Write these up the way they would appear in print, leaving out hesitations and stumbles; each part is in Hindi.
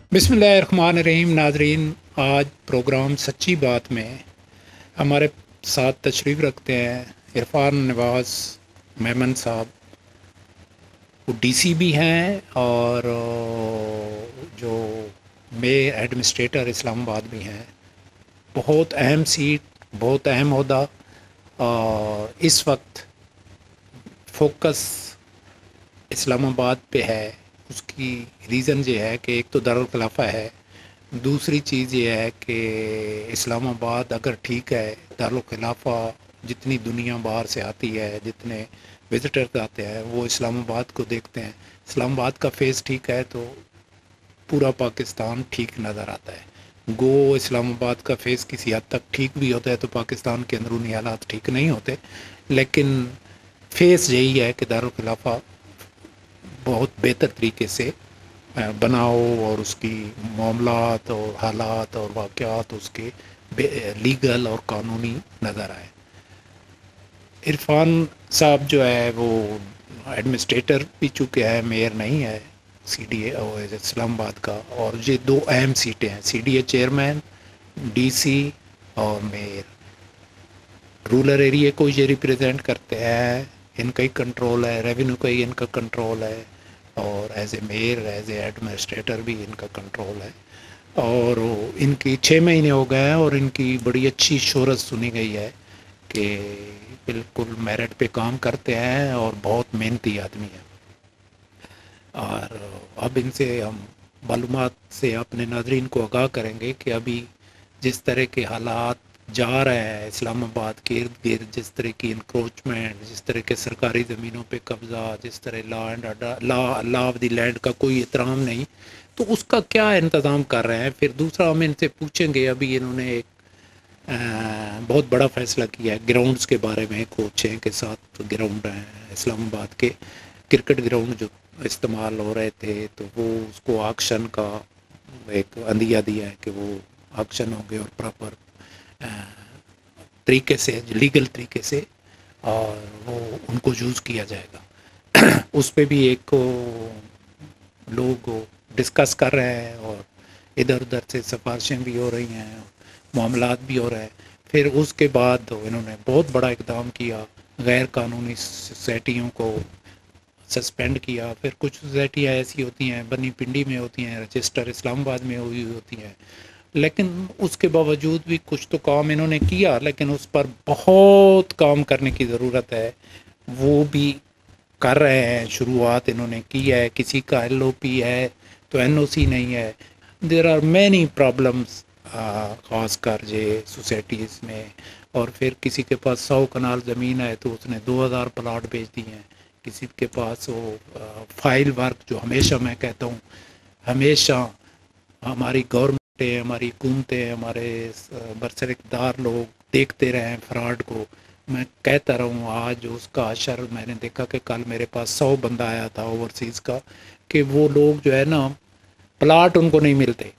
बिस्मिल्लाहिर्रहमानिर्रहीम। नाजरीन, आज प्रोग्राम सच्ची बात में हमारे साथ तशरीफ़ रखते हैं इरफान नवाज़ मेमन साहब। वो डीसी भी हैं और जो मेयर एडमिनिस्ट्रेटर इस्लामाबाद भी हैं। बहुत अहम सीट, बहुत अहम ओहदा। और इस वक्त फोकस इस्लामाबाद पे है। उसकी रीज़न ये है कि एक तो दारुल खिलाफा है, दूसरी चीज़ ये है कि इस्लामाबाद अगर ठीक है, दारुल खिलाफा जितनी दुनिया बाहर से आती है, जितने विजिटर्स आते हैं वो इस्लामाबाद को देखते हैं। इस्लामाबाद का फेस ठीक है तो पूरा पाकिस्तान ठीक नज़र आता है। गो इस्लामाबाद का फेस किसी हद तक ठीक भी होता है तो पाकिस्तान के अंदरूनी हालात ठीक नहीं होते, लेकिन फेस यही है कि दारुल खिलाफा बहुत बेहतर तरीके से बनाओ और उसकी मामलात और हालात और वाक़यात उसके लीगल और कानूनी नज़र आए। इरफान साहब जो है वो एडमिनिस्ट्रेटर भी चूँकि है, मेयर नहीं है सीडीए और इस्लामाबाद का। और ये दो अहम सीटें हैं, सीडीए चेयरमैन, डीसी और मेयर। रूरल एरिया को ये रिप्रेजेंट करते हैं, इनका ही कंट्रोल है, रेवेन्यू का ही इनका कंट्रोल है, और as a mayor as a administrator भी इनका कंट्रोल है। और इनकी 6 महीने हो गए हैं और इनकी बड़ी अच्छी शोहरत सुनी गई है कि बिल्कुल मेरिट पे काम करते हैं और बहुत मेहनती आदमी है। और अब इनसे हम मालूमात से अपने नाजरीन को आगाह करेंगे कि अभी जिस तरह के हालात जा रहे हैं इस्लामाबाद के इर्द गिर्द, जिस तरह की इंक्रोचमेंट, जिस तरह के सरकारी ज़मीनों पे कब्ज़ा, जिस तरह लॉ ऑफ द लैंड का कोई एहतराम नहीं, तो उसका क्या इंतज़ाम कर रहे हैं। फिर दूसरा हम इनसे पूछेंगे, अभी इन्होंने एक बहुत बड़ा फैसला किया है ग्राउंड्स के बारे में। कोचें के साथ ग्राउंड हैं इस्लामाबाद के, क्रिकेट ग्राउंड जो इस्तेमाल हो रहे थे, तो वो उसको ऑक्शन का एक अंदिया दिया है कि वो ऑक्शन होंगे और प्रॉपर तरीके से, लीगल तरीके से, और वो उनको यूज़ किया जाएगा। उस पे भी एक लोग डिस्कस कर रहे हैं और इधर उधर से सिफारिशें भी हो रही हैं, मामलात भी हो रहे हैं। फिर उसके बाद इन्होंने बहुत बड़ा इकदाम किया, गैर कानूनी सोसाइटियों को सस्पेंड किया। फिर कुछ सोसाइटियाँ ऐसी होती हैं, बनी पिंडी में होती हैं, रजिस्टर इस्लामाबाद में हुई होती हैं, लेकिन उसके बावजूद भी कुछ तो काम इन्होंने किया, लेकिन उस पर बहुत काम करने की ज़रूरत है। वो भी कर रहे हैं, शुरुआत इन्होंने की है। किसी का एलओपी है तो एनओसी नहीं है। देयर आर मैनी प्रॉब्लम्स, ख़ास कर ये सोसाइटीज़ में। और फिर किसी के पास 100 कनाल ज़मीन है तो उसने 2000 प्लाट बेच दिए हैं। किसी के पास वो फाइल वर्क, जो हमेशा मैं कहता हूँ, हमेशा हमारी गवर्नमेंटें, हमारी हुकूमतें, हमारे बरसरकदार लोग देखते रहे हैं फ्रॉड को। मैं कहता रहूँ, आज उसका असर मैंने देखा कि कल मेरे पास 100 बंदा आया था ओवरसीज़ का, कि वो लोग जो है ना, प्लाट उनको नहीं मिलते।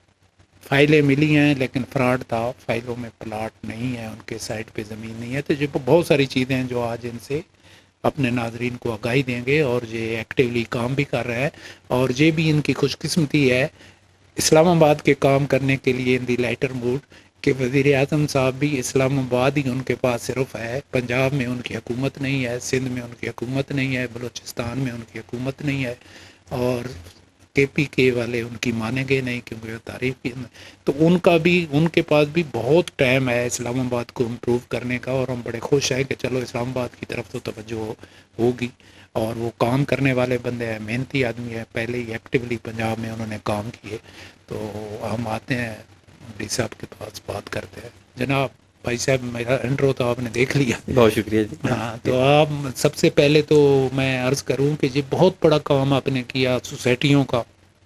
फाइलें मिली हैं लेकिन फ्रॉड था, फाइलों में प्लाट नहीं है, उनके साइट पे ज़मीन नहीं है। तो जो बहुत सारी चीज़ें हैं जो आज इनसे अपने नाजरीन को आगाही देंगे, और ये एक्टिवली काम भी कर रहे हैं। और ये भी इनकी खुशकिस्मती है इस्लामाबाद के काम करने के लिए, इन दी लाइटर मूड, कि वज़ीर आज़म साहब भी इस्लामाबाद ही उनके पास सिर्फ है। पंजाब में उनकी हुकूमत नहीं है, सिंध में उनकी हुकूमत नहीं है, बलूचिस्तान में उनकी हुकूमत नहीं है, और केपीके वाले उनकी मानेंगे नहीं क्योंकि वो तारीफ की। तो उनका भी, उनके पास भी बहुत टाइम है इस्लामाबाद को इम्प्रूव करने का। और हम बड़े खुश हैं कि चलो इस्लामाबाद की तरफ तो तवज्जो होगी। और वो काम करने वाले बंदे हैं, मेहनती आदमी है, पहले ही एक्टिवली पंजाब में उन्होंने काम किए। तो हम आते हैं डी साहब के पास, बात करते हैं। जनाब, भाई साहब, मेरा इंट्रो तो आपने देख लिया। बहुत शुक्रिया जी। हाँ, तो आप सबसे पहले तो मैं अर्ज़ करूं कि ये बहुत बड़ा काम आपने किया सोसाइटियों का।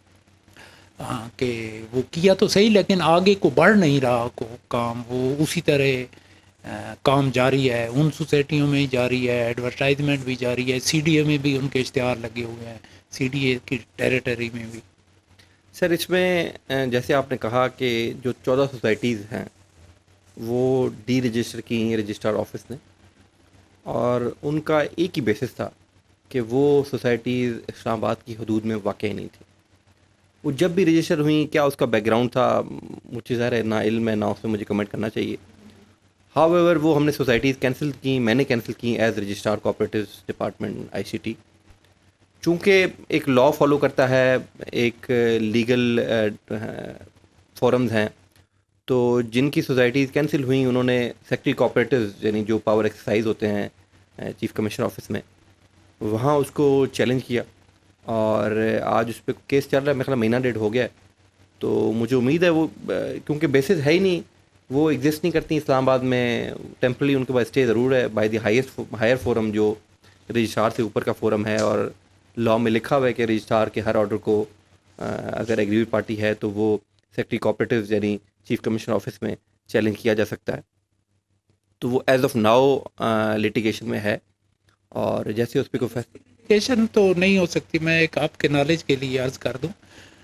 हाँ, कि वो किया तो सही, लेकिन आगे को बढ़ नहीं रहा को काम, वो उसी तरह काम जारी है, उन सोसाइटियों में ही जारी है, एडवर्टाइजमेंट भी जारी है, सीडीए में भी उनके इश्तिहार लगे हुए हैं, सीडीए की टेरिटरी में भी। सर, इसमें जैसे आपने कहा कि जो 14 सोसाइटीज़ हैं वो डी रजिस्टर की रजिस्ट्रार ऑफिस ने, और उनका एक ही बेसिस था कि वो सोसाइटीज़ इस्लामाबाद की हदूद में वाक़ई नहीं थी। वो जब भी रजिस्टर हुई, क्या उसका बैकग्राउंड था, मुझे ज़ाहिर है ना इल्म है ना उसमें मुझे कमेंट करना चाहिए। हाउएवर वो हमने सोसाइटीज़ कैंसिल की, मैंने कैंसिल की as registrar cooperatives department ICT. चूँकि एक लॉ फॉलो करता है, एक लीगल फोरम्स हैं, तो जिनकी सोसाइटीज़ कैंसिल हुई उन्होंने सेक्रेटरी कोऑपरेटिव्स यानी जो पावर एक्सरसाइज होते हैं चीफ कमिश्नर ऑफिस में, वहाँ उसको चैलेंज किया और आज उस पर केस चल रहा है। मेरा ख्याल महीना डेढ़ हो गया है। तो मुझे उम्मीद है वो क्योंकि बेसिस है ही नहीं, वो एग्जिस्ट नहीं करती इस्लामाबाद में। टेम्परली उनके पास स्टे ज़रूर है बाय द हायर फोरम जो रजिस्ट्रार से ऊपर का फोरम है, और लॉ में लिखा हुआ है कि रजिस्ट्रार के हर ऑर्डर को अगर एग्रीड पार्टी है तो वो सेक्रेटरी कोऑपरेटिव्स यानी चीफ कमिश्नर ऑफिस में चैलेंज किया जा सकता है। तो वो एज ऑफ नाउ लिटिगेशन में है, और जैसे उस पर कोई लिटिगेशन तो नहीं हो सकती। मैं एक आपके नॉलेज के लिए अर्ज़ कर दूं,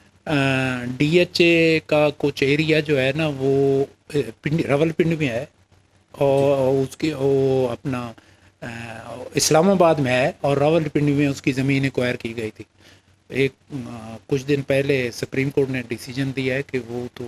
डीएचए का कुछ एरिया जो है ना वो रावलपिंडी में है, और उसकी वो अपना इस्लामाबाद में है, और रावलपिंडी में उसकी ज़मीन एक्वायर की गई थी। एक कुछ दिन पहले सुप्रीम कोर्ट ने डिसीजन दिया है कि वो तो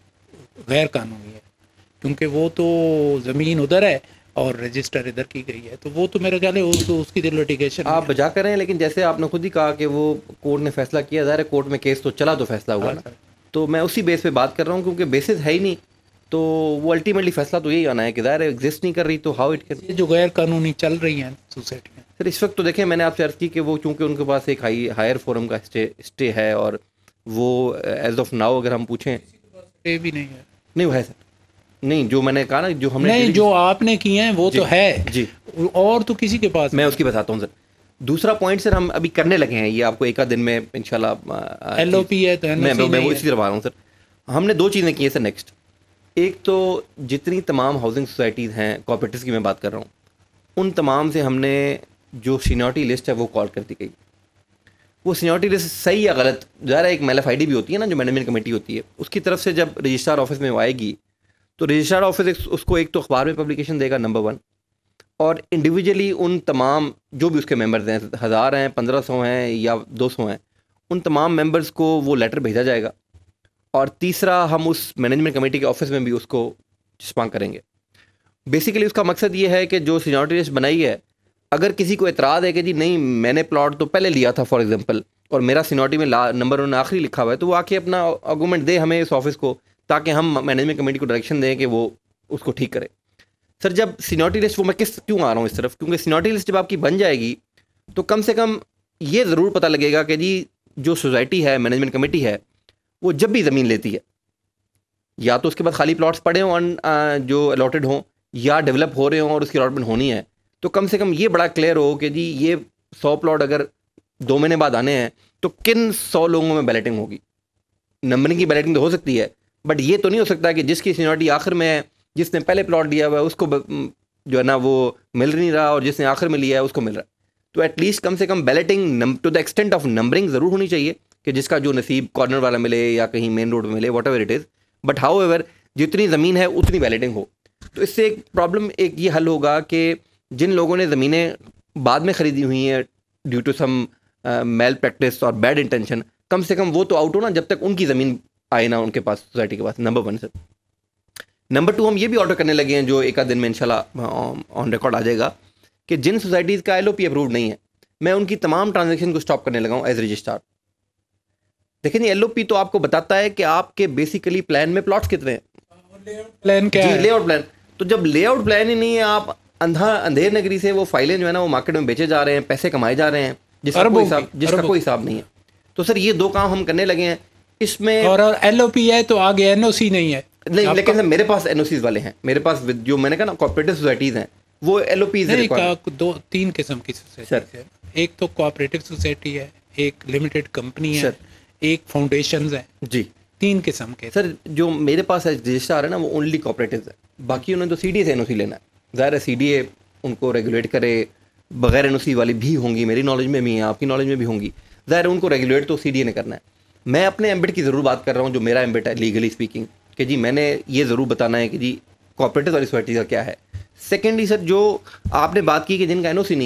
गैर कानूनी है, क्योंकि वो तो ज़मीन उधर है और रजिस्टर इधर की गई है। तो वो तो मेरा ख्याल है उसकी तो लिटिगेशन आप बजा कर रहे हैं, लेकिन जैसे आपने खुद ही कहा कि वो कोर्ट ने फैसला किया, ज़ाहिर है कोर्ट में केस तो चला तो फैसला हुआ ना। तो मैं उसी बेस पे बात कर रहा हूँ, क्योंकि बेसिस है ही नहीं, तो वो अल्टीमेटली फैसला तो यही आना है कि ज़ाहिर है एग्जिस्ट नहीं कर रही, तो हाउ इट कैन। जो गैर कानूनी चल रही हैं सोसाइटी में सर इस वक्त तो देखें, मैंने आपसे अर्ज़ की कि वो चूँकि उनके पास एक हायर फोरम का स्टे है, और वो एज ऑफ नाउ अगर हम पूछें ये भी नहीं है। नहीं वो है सर, नहीं जो मैंने कहा ना, जो हमने नहीं जो आपने किए हैं वो तो है जी, और तो किसी के पास मैं उसकी बताता हूँ सर। दूसरा पॉइंट सर हम अभी करने लगे हैं, ये आपको एक आध दिन में इंशाल्लाह एलओपी है तो मैं वो इसी तरफ आ रहा हूँ सर। हमने दो चीज़ें की हैं सर नेक्स्ट। एक तो जितनी तमाम हाउसिंग सोसाइटीज़ हैं, कोऑपरेटिव्स की मैं बात कर रहा हूँ, उन तमाम से हमने जो सीनियरिटी लिस्ट है वो कॉल कर दी गई। वो सीनियरिटी लिस्ट सही या गलत, ज़रा एक मेलफ आईडी भी होती है ना जो मैनेजमेंट कमेटी होती है, उसकी तरफ से जब रजिस्ट्रार ऑफिस में वो आएगी तो रजिस्ट्रार ऑफिस उसको एक तो अखबार में पब्लिकेशन देगा नंबर 1, और इंडिविजुअली उन तमाम जो भी उसके मेंबर्स हैं, 1000 हैं, 1500 हैं या 200 हैं, उन तमाम मेंबर्स को वो लेटर भेजा जाएगा। और तीसरा, हम उस मैनेजमेंट कमेटी के ऑफिस में भी उसको चिपका करेंगे। बेसिकली उसका मकसद ये है कि जो सीनियरिटी लिस्ट बनाई है, अगर किसी को एतराज़ है कि जी नहीं मैंने प्लॉट तो पहले लिया था फॉर एग्जांपल, और मेरा सीनियरिटी में नंबर 1 आखिरी लिखा हुआ है, तो वो आके अपना आर्गूमेंट दे हमें इस ऑफिस को, ताकि हम मैनेजमेंट कमेटी को डायरेक्शन दें कि वो उसको ठीक करे। सर जब सीनियरिटी लिस्ट, वो मैं क्यों आ रहा हूँ इस तरफ, क्योंकि सीनियरिटी लिस्ट जब आपकी बन जाएगी तो कम से कम ये ज़रूर पता लगेगा कि जी जो सोसाइटी है, मैनेजमेंट कमेटी है, वो जब भी ज़मीन लेती है, या तो उसके पास खाली प्लॉट्स पड़े हों जो अलॉटेड हों, या डेवलप हो रहे हों और उसकी अलॉटमेंट होनी है, तो कम से कम ये बड़ा क्लियर हो कि जी ये 100 प्लॉट अगर 2 महीने बाद आने हैं तो किन 100 लोगों में बैलेटिंग होगी। नंबरिंग की बैलेटिंग तो हो सकती है, बट ये तो नहीं हो सकता कि जिसकी सीनियरिटी आखिर में है, जिसने पहले प्लॉट लिया हुआ है उसको जो है ना वो मिल नहीं रहा, और जिसने आखिर में लिया है उसको मिल रहा है। तो एटलीस्ट कम से कम balloting to the extent of numbering ज़रूर होनी चाहिए कि जिसका जो नसीब कॉर्नर वाला मिले या कहीं मेन रोड में मिले, whatever it is, but however जितनी ज़मीन है उतनी बैलेटिंग हो। तो इससे एक प्रॉब्लम एक ये हल होगा कि जिन लोगों ने ज़मीनें बाद में ख़रीदी हुई हैं due to some malpractice और बैड इंटेंशन, कम से कम वो तो आउट हो ना, जब तक उनकी ज़मीन आए ना उनके पास, सोसाइटी के पास। Number 1 sir. नंबर 2, हम ये भी ऑर्डर करने लगे हैं जो एक आध दिन में इंशाल्लाह ऑन रिकॉर्ड आ जाएगा, कि जिन सोसाइटीज़ का एलओपी अप्रूव नहीं है, मैं उनकी तमाम ट्रांजैक्शन को स्टॉप करने लगा हूँ एज रजिस्ट्रार। देखिए एलओपी तो आपको बताता है कि आपके बेसिकली प्लान में प्लॉट्स कितने हैं, प्लान क्या है, लेआउट प्लान। तो जब लेआउट प्लान ही नहीं है, आप अंधेर नगरी से वो फाइलें जो है ना वो मार्केट में बेचे जा रहे हैं, पैसे कमाए जा रहे हैं, जिसका कोई हिसाब नहीं है। तो सर ये 2 काम हम करने लगे हैं इसमें। और एलओपी है तो आगे एनओसी नहीं है। नहीं, लेकिन सर मेरे पास एनओसीज वाले हैं, मेरे पास जो मैंने कहा ना कोऑपरेटिव सोसाइटीज हैं, वो एलओपीज नहीं, 2-3 किस्म की सोसाइटी है। एक तो कोऑपरेटिव सोसाइटी है, एक लिमिटेड कंपनी है, एक फाउंडेशंस है जी, 3 किस्म के। सर जो मेरे पास रजिस्ट्रार है ना वो ओनली कोऑपरेटिव है, बाकी उन्होंने तो सीडीए से एनओसी लेना है। ज़ाहिर है सीडीए उनको रेगुलेट करे, बगैर एनओसी वाली भी होंगी, मेरी नॉलेज में भी है, आपकी नॉलेज में भी होंगी। ज़ाहिर है उनको रेगुलेट तो सीडीए ने करना है। मैं अपने एम्बिट की ज़रूर बात कर रहा हूँ, जो मेरा एम्बिट है लीगली स्पीकिंग, कि जी मैंने ये ज़रूर बताना है कि जी कोऑपरेटिव वाली सोसाइटी का क्या है। सेकेंडली सर जो आपने बात की कि जिनका एनओसी नहीं है,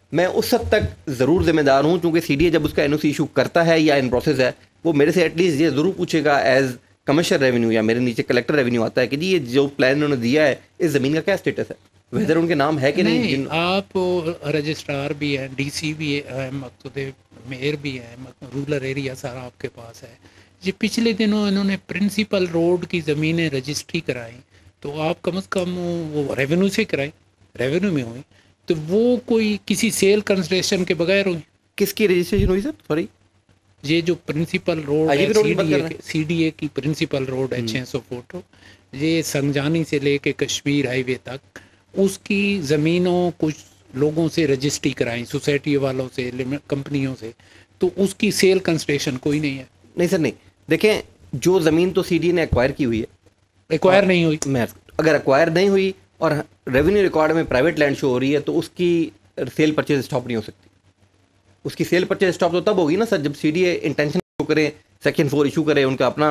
मैं उस हद तक ज़रूर जिम्मेदार हूँ, क्योंकि सीडीए जब उसका एनओसी इशू करता है या इन प्रोसेस है, वो मेरे से एटलीस्ट ये ज़रूर पूछेगा एज कमर्शियल रेवेन्यू या मेरे नीचे कलेक्टर रेवेन्यू आता है कि जी ये जो प्लान उन्होंने दिया है इस ज़मीन का क्या स्टेटस है, वेदर उनके नाम है कि नहीं। आप रजिस्ट्रार भी हैं, डीसी भी है, मकसूद मेयर भी है, रूरल एरिया सारा आपके पास है। ये पिछले दिनों इन्होंने प्रिंसिपल रोड की ज़मीनें रजिस्ट्री कराई, तो आप कम से कम वो रेवेन्यू से कराई, रेवेन्यू में हुई, तो वो कोई किसी सेल कंसिडरेशन के बगैर हुई। किसकी रजिस्ट्रेशन हुई सर, सॉरी? ये जो प्रिंसिपल रोड है, सीडीए की प्रिंसिपल रोड है 600 फुट, ये संजानी से लेके कश्मीर हाईवे तक, उसकी ज़मीनों कुछ लोगों से रजिस्ट्री कराई, सोसाइटी वालों से, कंपनियों से, तो उसकी सेल कंसिडरेशन कोई नहीं है। नहीं सर, नहीं, देखें जो ज़मीन तो सीडीए ने एक्वायर की हुई है, एक्वायर नहीं हुई। मैं अगर एक्वायर नहीं हुई और रेवेन्यू रिकॉर्ड में प्राइवेट लैंड शो हो रही है तो उसकी सेल परचेज स्टॉप नहीं हो सकती। उसकी सेल परचेज स्टॉप तो तब होगी ना सर जब सीडीए इंटेंशन शो करे, सेक्शन 4 इशू करे, उनका अपना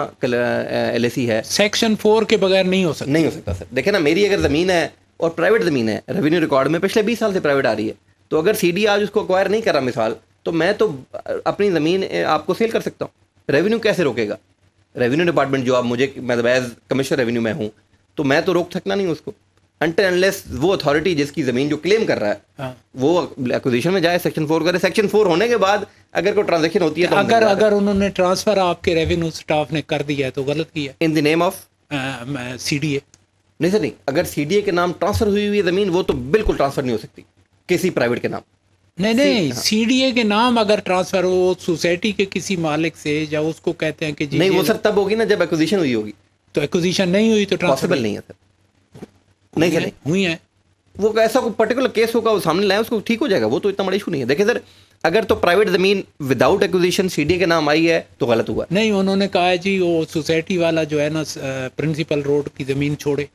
एलएसी है। सेक्शन 4 के बगैर नहीं हो सकता। नहीं हो सकता सर। देखे ना, मेरी अगर ज़मीन है और प्राइवेट ज़मीन है, रेवेन्यू रिकॉर्ड में पिछले 20 साल से प्राइवेट आ रही है, तो अगर सीडीए आज उसको एक्वायर नहीं कर रहा मिसाल, तो मैं तो अपनी ज़मीन आपको सेल कर सकता हूँ। रेवेन्यू कैसे रोकेगा? रेवेन्यू डिपार्टमेंट जो आप मुझे, मतलब एज कमिश्नर रेवेन्यू में हूँ, तो मैं तो रोक सकना नहीं उसको अनटिल अनलेस वो अथॉरिटी जिसकी ज़मीन जो क्लेम कर रहा है, हाँ, वो एक्विजिशन में जाए, सेक्शन 4 करे। सेक्शन 4 होने के बाद अगर कोई ट्रांजैक्शन होती है तो अगर उन्होंने ट्रांसफर आपके रेवेन्यू स्टाफ ने कर दिया है तो गलत किया in the name of CDA. नहीं सर, नहीं, अगर सीडीए के नाम ट्रांसफर हुई हुई ज़मीन वो तो बिल्कुल ट्रांसफर नहीं हो सकती किसी प्राइवेट के नाम। नहीं, सीडीए के नाम अगर ट्रांसफर हो सोसाइटी के किसी मालिक से, या उसको कहते हैं कि जी नहीं, वो सर तब होगी ना जब एक्विजिशन हुई होगी। तो एक्विजिशन नहीं हुई तो ट्रांसफर पॉसिबल नहीं है सर। नहीं सर, नहीं हुई है। वो ऐसा कोई पर्टिकुलर केस होगा, वो सामने लाए, उसको ठीक हो जाएगा, वो तो इतना बड़ा इशू नहीं है। देखिए सर, अगर तो प्राइवेट ज़मीन विदाउट एक्विजिशन सीडीए के नाम आई है तो गलत हुआ। नहीं, उन्होंने कहा है जी वो सोसाइटी वाला जो है ना प्रिंसिपल रोड की ज़मीन छोड़े।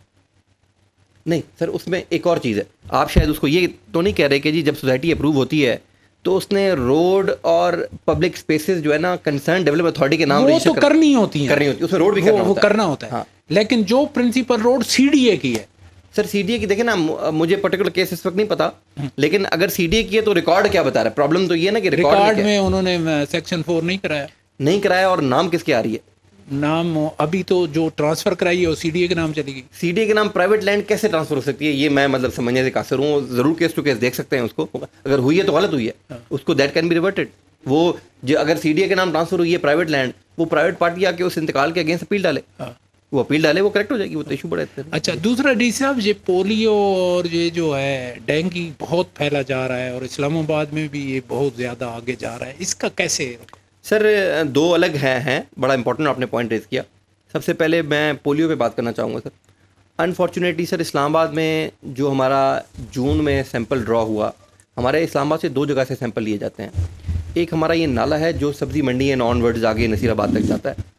नहीं सर, उसमें एक और चीज़ है, आप शायद उसको ये तो नहीं कह रहे कि जी जब सोसाइटी अप्रूव होती है तो उसने रोड और पब्लिक स्पेसेस जो है ना कंसर्न डेवलपमेंट अथॉरिटी के नाम वो तो करनी होती है, उसमें रोड भी करना होता है। हाँ। लेकिन जो प्रिंसिपल रोड सीडीए की है सर, सीडीए की, देखे ना, मुझे पर्टिकुलर केस इस वक्त नहीं पता, लेकिन अगर सीडीए की है तो रिकॉर्ड क्या बता रहा है? प्रॉब्लम तो ये है ना कि रिकॉर्ड में उन्होंने सेक्शन 4 नहीं कराया। और नाम किसके आ रही है? नाम अभी तो जो ट्रांसफर कराई है वो सीडीए के नाम चलेगी। सीडीए के नाम प्राइवेट लैंड कैसे ट्रांसफर हो सकती है? ये मैं मतलब समझने से कासिर हूँ। जरूर केस टू केस देख सकते हैं उसको, अगर हुई है तो गलत हुई है, उसको दैट कैन बी रिवर्टेड। वो जो अगर सीडीए के नाम ट्रांसफर हुई है प्राइवेट लैंड, वो प्राइवेट पार्टी आके उस इंतकाल के अगेंस्ट अपील डाले, वो अपील डाले, वो करेक्ट हो जाएगी, वो तो इशू बड़ा है। अच्छा, दूसरा डी साहब, ये पोलियो और ये जो है डेंगू बहुत फैला जा रहा है और इस्लामाबाद में भी ये बहुत ज़्यादा आगे जा रहा है, इसका कैसे? सर, दो अलग हैं, बड़ा इंपॉर्टेंट आपने पॉइंट रेज किया। सबसे पहले मैं पोलियो पे बात करना चाहूँगा सर। अनफॉर्चुनेटली सर, इस्लामाबाद में जो हमारा जून में सैंपल ड्रॉ हुआ, हमारे इस्लामाबाद से 2 जगह से सैंपल लिए जाते हैं। एक हमारा ये नाला है जो सब्ज़ी मंडी एंड ऑनवर्ड्स आगे नसीराबाद तक जाता है,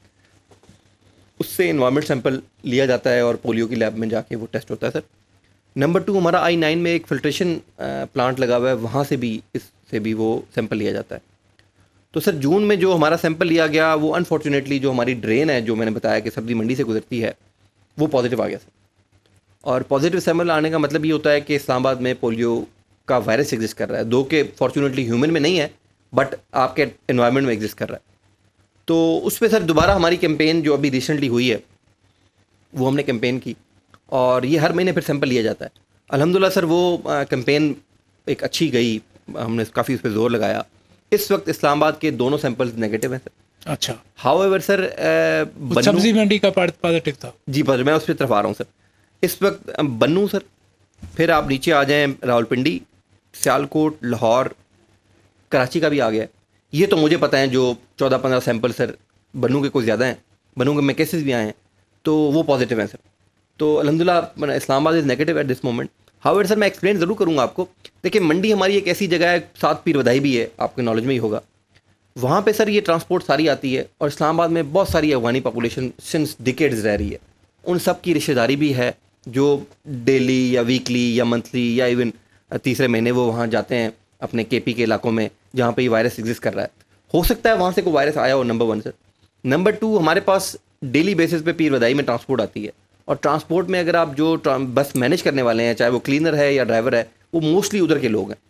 उससे इन्वायरमेंट सैंपल लिया जाता है और पोलियो की लैब में जाके वो टेस्ट होता है सर। नंबर 2, हमारा I9 में एक फिल्ट्रेशन प्लांट लगा हुआ है, वहाँ से भी, इससे भी वो सैंपल लिया जाता है। तो सर, जून में जो हमारा सैंपल लिया गया वो अनफॉर्चुनेटली जो हमारी ड्रेन है, जो मैंने बताया कि सब्ज़ी मंडी से गुजरती है, वो पॉजिटिव आ गया सर। और पॉजिटिव सैंपल आने का मतलब ये होता है कि इस्लामाबाद में पोलियो का वायरस एग्जिस्ट कर रहा है, दो कि फॉर्चुनेटली ह्यूमन में नहीं है, बट आपके एनवायरनमेंट में एग्जिस्ट कर रहा है। तो उस पर सर दोबारा हमारी कैंपेन जो अभी रिसेंटली हुई है, वो हमने कैंपेन की और ये हर महीने फिर सैंपल लिया जाता है। अल्हम्दुलिल्लाह सर, वो कैंपेन एक अच्छी गई, हमने काफ़ी उस पर जोर लगाया। इस वक्त इस्लामाबाद के दोनों सैंपल्स नेगेटिव हैं सर। अच्छा। हाउएवर सर, सब्जी मंडी का पॉजिटिव था जी, पर मैं उस पर तरफ आ रहा हूँ सर। इस वक्त बन्नू सर, फिर आप नीचे आ जाएं, रावलपिंडी, सियालकोट, लाहौर, कराची का भी आ गया है। ये तो मुझे पता है जो 14-15 सैंपल सर बन्नू के कुछ ज़्यादा हैं, बन्नू के में केसेस भी आए हैं, तो वो पॉजिटिव हैं सर। तो अल्हम्दुलिल्लाह Islamabad is negative at this moment. However sir, मैं एक्सप्लेन ज़रूर करूँगा आपको। देखिए, मंडी हमारी एक ऐसी जगह है, साथ पीर बधाई भी है, आपके नॉलेज में ही होगा। वहाँ पे सर ये ट्रांसपोर्ट सारी आती है और इस्लामाबाद में बहुत सारी अफगानी पॉपुलेशन सिंस डिकेड्स रह रही है। उन सब की रिश्तेदारी भी है जो डेली या वीकली या मंथली या इवन तीसरे महीने वो वहाँ जाते हैं अपने केपी के इलाकों में जहाँ पे ये वायरस एग्जिस्ट कर रहा है। हो सकता है वहाँ से कोई वायरस आया हो, नंबर 1 सर। नंबर 2, हमारे पास डेली बेसिस पे पीर बधाई में ट्रांसपोर्ट आती है और ट्रांसपोर्ट में अगर आप जो बस मैनेज करने वाले हैं, चाहे वो क्लीनर है या ड्राइवर है, वो मोस्टली उधर के लोग हैं।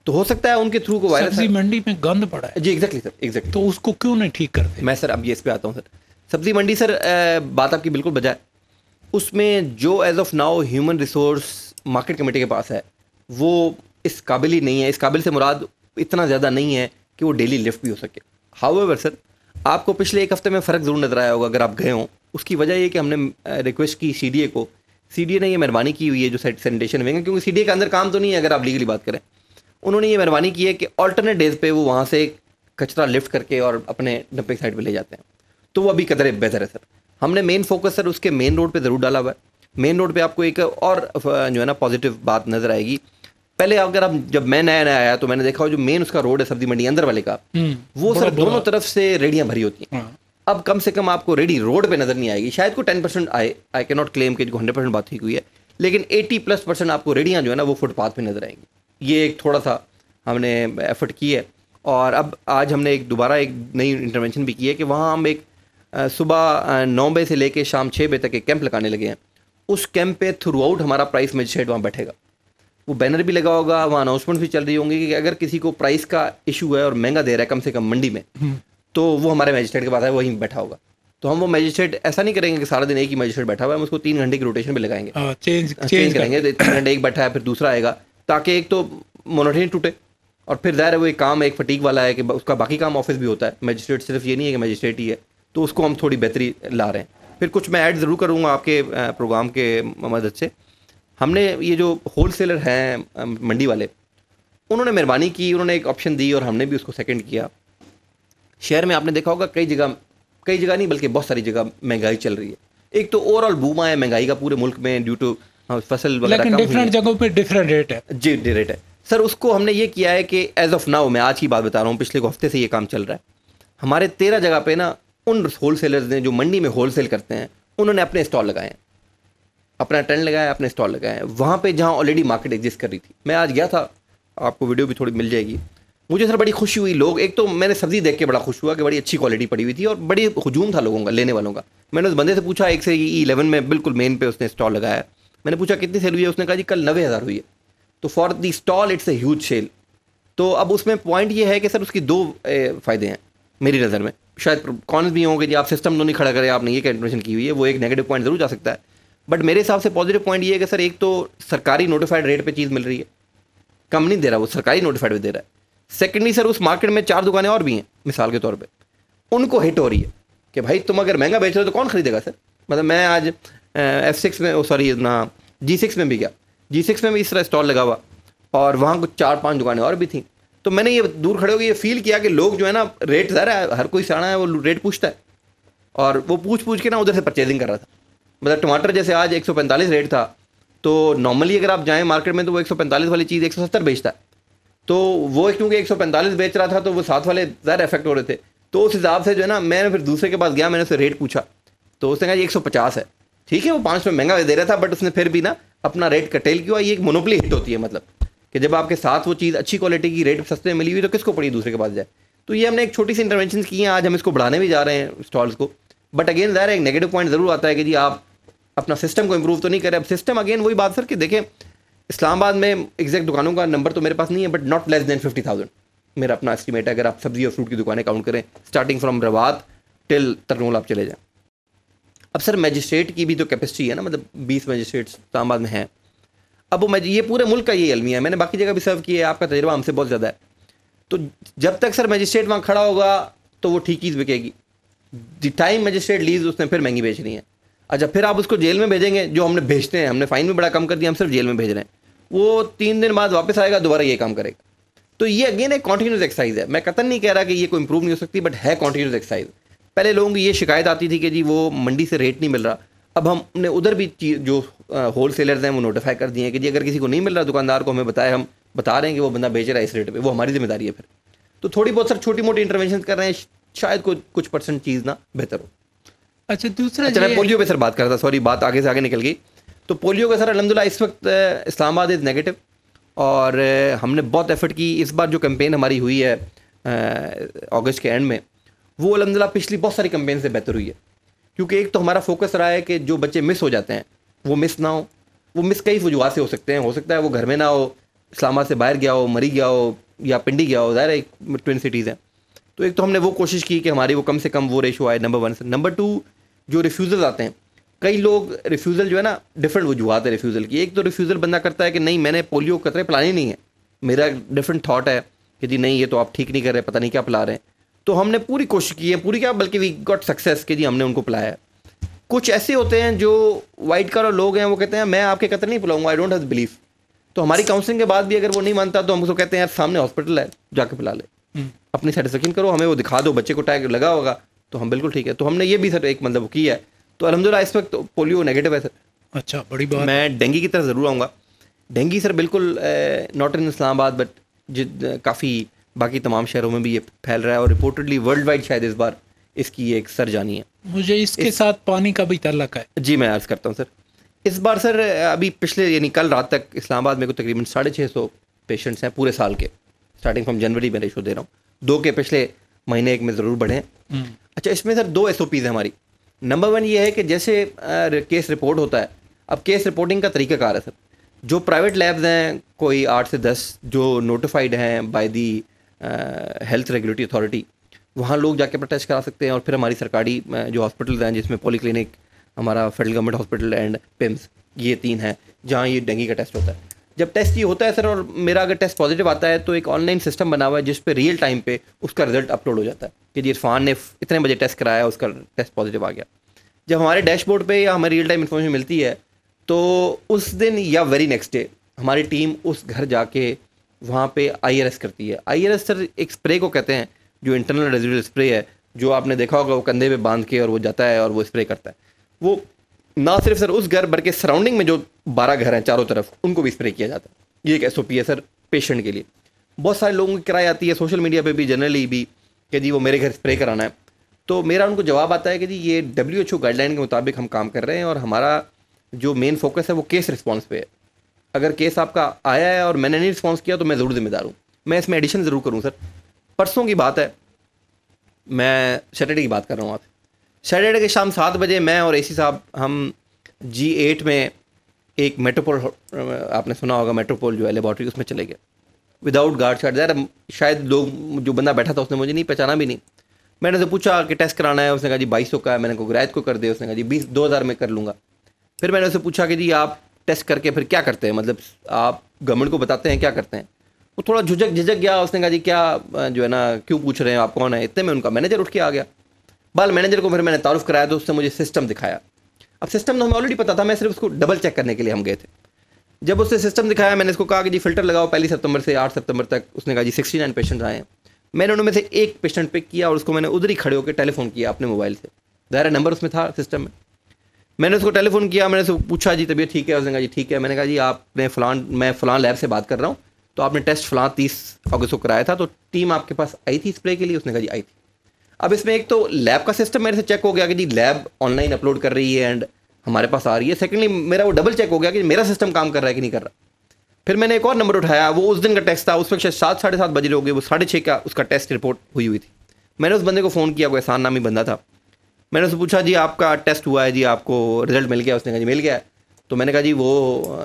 तो हो सकता है उनके थ्रू को वायरस सब्जी मंडी में गंद पड़ा है जी एग्जैक्टली सर एग्जैक्टली। तो उसको क्यों नहीं ठीक करते? मैं सर अब ये इस पे आता हूँ सर। सब्जी मंडी सर बात आपकी बिल्कुल बजाय, उसमें जो as of now human resource market committee के पास है वो इस काबिल ही नहीं है। इस काबिल से मुराद इतना ज़्यादा नहीं है कि वो डेली लिफ्ट भी हो सके। हाउएवर सर आपको पिछले एक हफ्ते में फ़र्क ज़रूर नज़र आया होगा अगर आप गए हों। उसकी वजह ये कि हमने रिक्वेस्ट की सीडीए को, सीडीए ने ये मेहरबानी की हुई है जो सैनिटेशन विंग है, क्योंकि सीडीए के अंदर काम तो नहीं है अगर आप लीगली बात करें। उन्होंने ये मेहरबानी की है कि ऑल्टरनेट डेज पे वो वहाँ से कचरा लिफ्ट करके और अपने डंपिंग साइट पे ले जाते हैं, तो वो अभी कदर बेहतर है सर। हमने मेन फोकस सर उसके मेन रोड पे ज़रूर डाला हुआ है। मेन रोड पे आपको एक और जो है ना पॉजिटिव बात नज़र आएगी। पहले अगर आप जब मैं नया नया आया तो मैंने देखा जो मेन उसका रोड है सब्जी मंडी अंदर वाले का, वो सर दोनों तरफ से रेडियाँ भरी होती हैं। अब कम से कम आपको रेडी रोड पे नज़र नहीं आएगी। शायद को 10% आए, आई कैन नॉट क्लेम कि 100% बात ठीक हुई है, लेकिन 80+% आपको रेडियाँ जो है ना वो फुटपाथ पे नज़र आएंगी। ये एक थोड़ा सा हमने एफर्ट की है। और अब आज हमने एक दोबारा एक नई इंटरवेंशन भी की है कि वहाँ हम एक सुबह 9 बजे से लेके शाम 6 बजे तक एक कैंप लगाने लगे हैं। उस कैंप पे थ्रू आउट हमारा प्राइस मजिस्ट्रेट वहाँ बैठेगा, वो बैनर भी लगा होगा, वहाँ अनाउंसमेंट भी चल रही होंगी कि अगर किसी को प्राइस का इशू है और महंगा दे रहा है कम से कम मंडी में, तो वो हमारे मजिस्ट्रेट के पास है, वहीं बैठा होगा। तो हम वो मजिस्ट्रेट ऐसा नहीं करेंगे कि सारा दिन एक ही मजिस्ट्रेट बैठा हुआ है, हम उसको 3 घंटे की रोटेशन पे लगाएंगे, चेंज करेंगे। 3 घंटे एक बैठा है फिर दूसरा आएगा, ताकि एक तो मोनोटोनी टूटे और फिर ज़ाहिर है वो एक काम एक फटीक वाला है कि उसका बाकी काम ऑफिस भी होता है। मजिस्ट्रेट सिर्फ ये नहीं है कि मजिस्ट्रेट ही है, तो उसको हम थोड़ी बेहतरी ला रहे हैं। फिर कुछ मैं ऐड ज़रूर करूँगा आपके प्रोग्राम के मदद से। हमने ये जो होल सेलर हैं मंडी वाले, उन्होंने मेहरबानी की, उन्होंने एक ऑप्शन दी और हमने भी उसको सेकंड किया। शहर में आपने देखा होगा कई जगह नहीं बल्कि बहुत सारी जगह महंगाई चल रही है। एक तो ओवरऑल बूमा है महंगाई का पूरे मुल्क में ड्यू टू फसल वगैरह, लेकिन डिफरेंट जगहों पे डिफरेंट रेट है जी, रेट है सर। उसको हमने ये किया है कि एज ऑफ नाउ, मैं आज की बात बता रहा हूँ, पिछले हफ्ते से ये काम चल रहा है हमारे 13 जगह पे ना। उन होल सेलर्स ने जो मंडी में होल सेल करते हैं उन्होंने अपने स्टॉल लगाए हैं, अपना टेंट लगाया, अपने स्टॉल लगाए हैं वहाँ पे जहाँ ऑलरेडी मार्केट एग्जिस्ट कर रही थी। मैं आज गया था, आपको वीडियो भी थोड़ी मिल जाएगी। मुझे सर बड़ी खुशी हुई, लोग, एक तो मैंने सब्जी देख के बड़ा खुश हुआ कि बड़ी अच्छी क्वालिटी पड़ी हुई थी और बड़ी हुजूम था लोगों का, लेने वालों का। मैंने उस बंदे से पूछा, एक से E11 में बिल्कुल मेन पे उसने स्टॉल लगाया, मैंने पूछा कितनी सेल हुई है, उसने कहा जी कल 90,000 हुई है। तो for the stall it's a huge sale. तो अब उसमें पॉइंट ये है कि सर उसकी 2 फ़ायदे हैं मेरी नज़र में। शायद कॉन्स भी होंगे जी आप सिस्टम तो नहीं खड़ा करें, आपने ये कैलकुलेशन की हुई है, वो एक नेगेटिव पॉइंट ज़रूर जा सकता है। बट मेरे हिसाब से पॉजिटिव पॉइंट ये है कि सर एक तो सरकारी नोटिफाइड रेट पे चीज़ मिल रही है, कम नहीं दे रहा, वो सरकारी नोटिफाइड भी दे रहा है। सेकेंडली सर उस मार्केट में 4 दुकानें और भी हैं मिसाल के तौर पे, उनको हिट हो रही है कि भाई तुम अगर महंगा बेच रहे हो तो कौन खरीदेगा सर। मतलब मैं आज F6 में सॉरी ना G6 में भी गया, G6 में भी इस तरह स्टॉल लगा हुआ और वहाँ कुछ 4-5 दुकानें और भी थी। तो मैंने ये दूर खड़े होकर ये फील किया कि लोग जो है ना रेट ज़रा हर कोई सियाना है, वो रेट पूछता है और वो पूछ के ना उधर से परचेजिंग कर रहा था। मतलब टमाटर जैसे आज 145 रेट था, तो नॉर्मली अगर आप जाएं मार्केट में तो वो 145 वाली चीज़ 170 बेचता है। तो वो क्योंकि 145 बेच रहा था तो वो साथ वाले ज़्यादा इफेक्ट हो रहे थे। तो उस हिसाब से जो है ना मैंने फिर दूसरे के पास गया, मैंने उससे रेट पूछा तो उसने कहा 150 है। ठीक है, वो 5 रुपये महंगा दे रहा था बट उसने फिर भी ना अपना रेट कटेल किया। ये एक मोनोपोली हिट होती है, मतलब कि जब आपके साथ वो चीज़ अच्छी क्वालिटी की रेट सस्ते में मिली हुई तो किसको पड़ी दूसरे के पास जाए। तो ये हमने एक छोटी सी इंटरवेंशन की है, आज हम इसको बढ़ाने भी जा रहे हैं स्टॉल्स को। बट अगेन ज़ाहिर एक नेगेटिव पॉइंट ज़रूर आता है कि जी आप अपना सिस्टम को इम्प्रूव तो नहीं करें। अब सिस्टम अगेन वही बात सर कि देखें इस्लामाबाद में एग्जैक्ट दुकानों का नंबर तो मेरे पास नहीं है बट नॉट लेस देन 50,000 मेरा अपना एस्टीमेट है, अगर आप सब्जी और फ्रूट की दुकानें काउंट करें starting from Rawat till Tarnol आप चले जाएं। अब सर मजिस्ट्रेट की भी तो कैपेसिटी है ना, मतलब 20 मजिस्ट्रेट इस्लामाबाद में हैं। अब वो ये पूरे मुल्क का ये अलमिया है, मैंने बाकी जगह भी सर्व किया है, आपका तजुर्बा हमसे बहुत ज़्यादा है। तो जब तक सर मजिस्ट्रेट वहाँ खड़ा होगा तो वो ठीक चीज़ बिकेगी। द टाइम मजिस्ट्रेट लीज उसने फिर महंगी बेचनी है। अच्छा, फिर आप उसको जेल में भेजेंगे, जो हमने भेजते हैं, हमने फ़ाइन भी बड़ा कम कर दिया, हम सिर्फ जेल में भेज रहे हैं, वो 3 दिन बाद वापस आएगा दोबारा ये काम करेगा। तो ये अगेन एक कॉन्टीन्यूस एक्सरसाइज है। मैं कतन नहीं कह रहा कि ये कोई इंप्रूव नहीं हो सकती, बट है कॉन्टीन्यूस एक्सरसाइज। पहले लोगों की ये शिकायत आती थी कि जी वो मंडी से रेट नहीं मिल रहा, अब हमने उधर भी जो होल सेलर्स हैं वो नोटिफाई कर दिए हैं कि जी अगर किसी को नहीं मिल रहा दुकानदार को हमें बताए, हम बता रहे हैं कि वो बंदा बेच रहा है इस रेट पे, वो हमारी जिम्मेदारी है फिर। तो थोड़ी बहुत सर छोटी मोटी इंटरवेंशन कर रहे हैं, शायद कुछ परसेंट चीज़ ना बेहतर हो। अच्छा, दूसरा मैं पोलियो पे सर बात कर रहा था, सॉरी बात आगे से आगे निकल गई। तो पोलियो का सर अल्हम्दुलिल्लाह इस वक्त इस्लामाबाद इज़ नेगेटिव और हमने बहुत एफर्ट की। इस बार जो कैंपेन हमारी हुई है अगस्त के एंड में, वो अल्हम्दुलिल्लाह पिछली बहुत सारी कैंपेन से बेहतर हुई है, क्योंकि एक तो हमारा फोकस रहा है कि जो बच्चे मिस हो जाते हैं वो मिस ना हो। वो मिस कई वजूहत से हो सकते हैं, हो सकता है वो घर में ना हो, इस्लामाबाद से बाहर गया हो, मरी गया हो या पिंडी गया हो, ज़ाहिर है ट्विन सिटीज़ हैं। तो एक तो हमने वो कोशिश की कि हमारी वो कम से कम वो रेशो आए, नंबर 1 से। नंबर 2, जो रिफ्यूज़ल आते हैं, कई लोग रिफ्यूज़ल जो है ना, डिफरेंट वजूहत है रिफ्यूज़ल की। एक तो रिफ्यूज़ल बंदा करता है कि नहीं मैंने पोलियो कतरे पिलानी नहीं है, मेरा डिफरेंट थाट है कि जी नहीं ये तो आप ठीक नहीं कर रहे, पता नहीं क्या पिला रहे हैं। तो हमने पूरी कोशिश की है, पूरी क्या बल्कि वी गॉट सक्सेस कि जी हमने उनको पिलाया है। कुछ ऐसे होते हैं जो वाइट कलर लोग हैं, वो कहते हैं मैं आपके कतरे नहीं पिलाऊंगा, आई डोंट हैव बिलीफ। तो हमारी काउंसलिंग के बाद भी अगर वो नहीं मानता तो हम उसको कहते हैं यार सामने हॉस्पिटल है, जाके पिला ले, अपनी सेटिस्फेक्शन करो, हमें वो दिखा दो, बच्चे को टैग लगा होगा तो हम बिल्कुल ठीक है। तो हमने ये भी सर एक मतलब किया है। तो अल्हम्दुलिल्लाह इस वक्त पोलियो नेगेटिव है सर। अच्छा, बड़ी बात। मैं डेंगू की तरफ ज़रूर आऊँगा। डेंगू सर बिल्कुल नॉट इन इस्लामाबाद बट काफ़ी बाकी तमाम शहरों में भी ये फैल रहा है और रिपोर्टेडली वर्ल्ड वाइड शायद इस बार इसकी एक सरजानी है। मुझे इसके साथ पानी का भी ताल्लुक है। जी मैं अर्ज़ करता हूँ सर, इस बार सर अभी पिछले यानी कल रात तक इस्लामाबाद में को तकरीबन 650 पेशेंट्स हैं पूरे साल के, स्टार्टिंग फ्रॉम जनवरी में रेशो दे रहा हूँ, 2 के पिछले महीने एक में ज़रूर बढ़े हैं। अच्छा, इसमें सर 2 SOPs है हमारी। नंबर 1 ये है कि जैसे केस रिपोर्ट होता है, अब केस रिपोर्टिंग का तरीक़ाकार है सर। जो प्राइवेट लैब्स हैं कोई 8 से 10 जो नोटिफाइड हैं by the health regulatory authority, वहाँ लोग जाके अपना टेस्ट करा सकते हैं। और फिर हमारी सरकारी जो हॉस्पिटल्स हैं जिसमें पॉली क्लिनिक, हमारा federal government hospital and PIMS, ये 3 हैं जहाँ ये डेंगू का टेस्ट होता है। जब टेस्ट ये होता है सर और मेरा अगर टेस्ट पॉजिटिव आता है तो एक ऑनलाइन सिस्टम बना हुआ है जिस पे रियल टाइम पे उसका रिजल्ट अपलोड हो जाता है कि जी इरफान ने इतने बजे टेस्ट कराया, उसका टेस्ट पॉजिटिव आ गया। जब हमारे डैशबोर्ड पे या हमें रियल टाइम इन्फॉर्मेशन मिलती है तो उस दिन या वेरी नेक्स्ट डे हमारी टीम उस घर जाके वहाँ पे IRS करती है। IRS सर एक स्प्रे को कहते हैं जो इंटरनल रेजिडुअल स्प्रे है, जो आपने देखा होगा वो कंधे पे बांध के और वो जाता है और वो स्प्रे करता है। वो ना सिर्फ सर उस घर बल्कि सराउंडिंग में जो 12 घर हैं चारों तरफ उनको भी स्प्रे किया जाता है। ये एक SOP है सर पेशेंट के लिए। बहुत सारे लोगों की कराई आती है सोशल मीडिया पे भी जनरली भी कि जी वो मेरे घर स्प्रे कराना है। तो मेरा उनको जवाब आता है कि जी ये WHO गाइडलाइन के मुताबिक हम काम कर रहे हैं और हमारा जो मेन फोकस है वो केस रिस्पॉन्स पे है। अगर केस आपका आया है और मैंने नहीं रिस्पॉन्स किया तो मैं ज़रूर जिम्मेदार हूँ। मैं इसमें एडिशन ज़रूर करूँ सर। परसों की बात है, मैं सैटरडे की बात कर रहा हूँ आपसे। सैटरडे के शाम 7 बजे मैं और AC साहब हम G8 में एक मेट्रोपोल, आपने सुना होगा मेट्रोपोल जो है लेबॉर्ट्री, उसमें चले गए विदाउट गार्ड शार्ड। यार शायद लोग जो बंदा बैठा था उसने मुझे नहीं पहचाना भी नहीं। मैंने उसे पूछा कि टेस्ट कराना है, उसने कहा जी 2200 का है। मैंने को ग्रायत को कर दे, उसने कहा जी 2000 में कर लूँगा। फिर मैंने उससे पूछा कि जी आप टेस्ट करके फिर क्या करते हैं, मतलब आप गवर्नमेंट को बताते हैं क्या करते हैं। वो थोड़ा झिझक गया, उसने कहा जी क्या जो है ना क्यों पूछ रहे हैं, आप कौन है। इतने में उनका मैनेजर उठ के आ गया। बाल मैनेजर को फिर मैंने तारुफ कराया तो उसने मुझे सिस्टम दिखाया। अब सिस्टम तो हमें ऑलरेडी पता था, मैं सिर्फ उसको डबल चेक करने के लिए हम गए थे। जब उसने सिस्टम दिखाया मैंने इसको कहा कि जी फ़िल्टर लगाओ 1 सितंबर से 8 सितंबर तक। उसने कहा जी 69 पेशेंट्स आए हैं। मैंने उनमें से एक पेशेंट पिक किया और उसको मैंने उधर ही खड़े होकर टेलीफोन किया अपने मोबाइल से। ज़ाहिर नंबर उसमें था सिस्टम में। मैंने उसको टेलीफोन किया, मैंने उसको पूछा जी तबीयत ठीक है। उसने कहा जी ठीक है। मैंने कहा जी आपने मैं फ़लान लैब से बात कर रहा हूँ, तो आपने टेस्ट फ़लान 30 अगस्त को कराया था, तो टीम आपके पास आई थी स्प्रे के लिए। उसने कहा जी आई थी। अब इसमें एक तो लैब का सिस्टम मेरे से चेक हो गया कि जी लैब ऑनलाइन अपलोड कर रही है एंड हमारे पास आ रही है। सेकेंडली मेरा वो डबल चेक हो गया कि मेरा सिस्टम काम कर रहा है कि नहीं कर रहा। फिर मैंने एक और नंबर उठाया, वो उस दिन का टेस्ट था, उस वक्त शायद 7 साढ़े 7 बजे हो गए, वो 6:30 का उसका टेस्ट रिपोर्ट हुई थी। मैंने उस बंदे को फ़ोन किया, कोई एहसान नामी बंदा था। मैंने उससे पूछा जी आपका टेस्ट हुआ है जी, आपको रिजल्ट मिल गया। उसने कहा जी मिल गया। तो मैंने कहा जी वो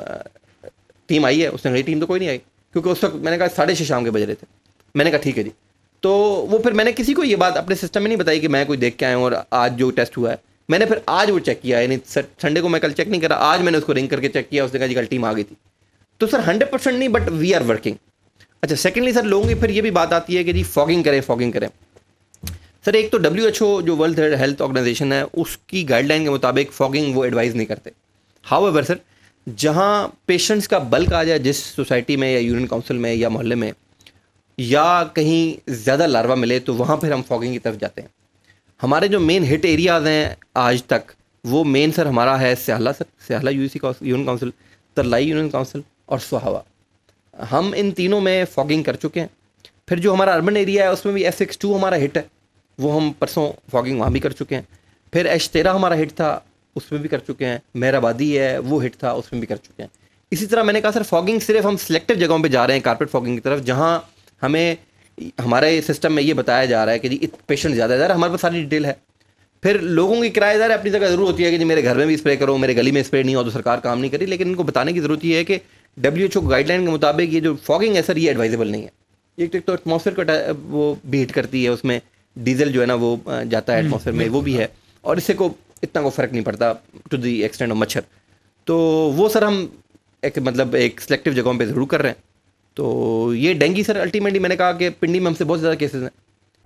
टीम आई है। उसने कहा टीम तो कोई नहीं आई, क्योंकि उस वक्त मैंने कहा 6:30 शाम के बज रहे थे। मैंने कहा ठीक है जी। तो वो फिर मैंने किसी को ये बात अपने सिस्टम में नहीं बताई कि मैं कोई देख के आया हूँ और आज जो टेस्ट हुआ है। मैंने फिर आज वो चेक किया, यानी संडे को मैं कल चेक नहीं करा, आज मैंने उसको रिंग करके चेक किया। उसने कहा जी कल टीम आ गई थी। तो सर 100% नहीं बट वी आर वर्किंग। अच्छा, सेकेंडली सर लोगों की फिर ये भी बात आती है कि जी फॉगिंग करें। सर एक तो WHO जो वर्ल्ड हेल्थ ऑर्गेनाइजेशन है उसकी गाइडलाइन के मुताबिक फॉगिंग वो एडवाइज़ नहीं करते। हाउएवर सर जहाँ पेशेंट्स का बल्क आ जाए जिस सोसाइटी में या यूनियन काउंसिल में या मोहल्ले में या कहीं ज़्यादा लार्वा मिले तो वहाँ फिर हम फॉगिंग की तरफ जाते हैं। हमारे जो मेन हिट एरियाज़ हैं आज तक, वो मेन सर हमारा है Sihala sir, Sihala union council, Tarlai union council और सुहावा। हम इन तीनों में फॉगिंग कर चुके हैं। फिर जो हमारा अर्बन एरिया है उसमें भी F62 हमारा हिट है, वो हम परसों फॉगिंग वहाँ भी कर चुके हैं। फिर H13 हमारा हिट था, उसमें भी कर चुके हैं। मेहराबादी है वो हिट था, उसमें भी कर चुके हैं। इसी तरह मैंने कहा सर फॉगिंग सिर्फ हम सिलेक्टिव जगहों पे जा रहे हैं कारपेट फॉगिंग की तरफ, जहाँ हमें हमारे सिस्टम में ये बताया जा रहा है कि जी पेशेंट ज़्यादा है, हमारे पास सारी डिटेल है। फिर लोगों की किराएदार अपनी जगह ज़रूर होती है कि जी मेरे घर में भी स्प्रे करो, मेरे गली में स्प्रे नहीं हो तो सरकार काम नहीं करी। लेकिन इनको बताने की ज़रूरत ये है कि WHO गाइडलाइन के मुताबिक ये जो फॉगिंग है सर, ये एडवाइजेबल नहीं है। एक तो एटमॉस्फेयर को वो भी हिट करती है, उसमें डीजल जो है ना वो जाता है एटमॉस्फेयर में, वो भी है, और इससे को इतना को फ़र्क नहीं पड़ता टू द एक्सटेंट ऑफ मच्छर। तो वो सर हम एक सिलेक्टिव जगहों पे ज़रूर कर रहे हैं। तो ये डेंगू सर अल्टीमेटली मैंने कहा कि पिंडी में हमसे बहुत ज़्यादा केसेस हैं।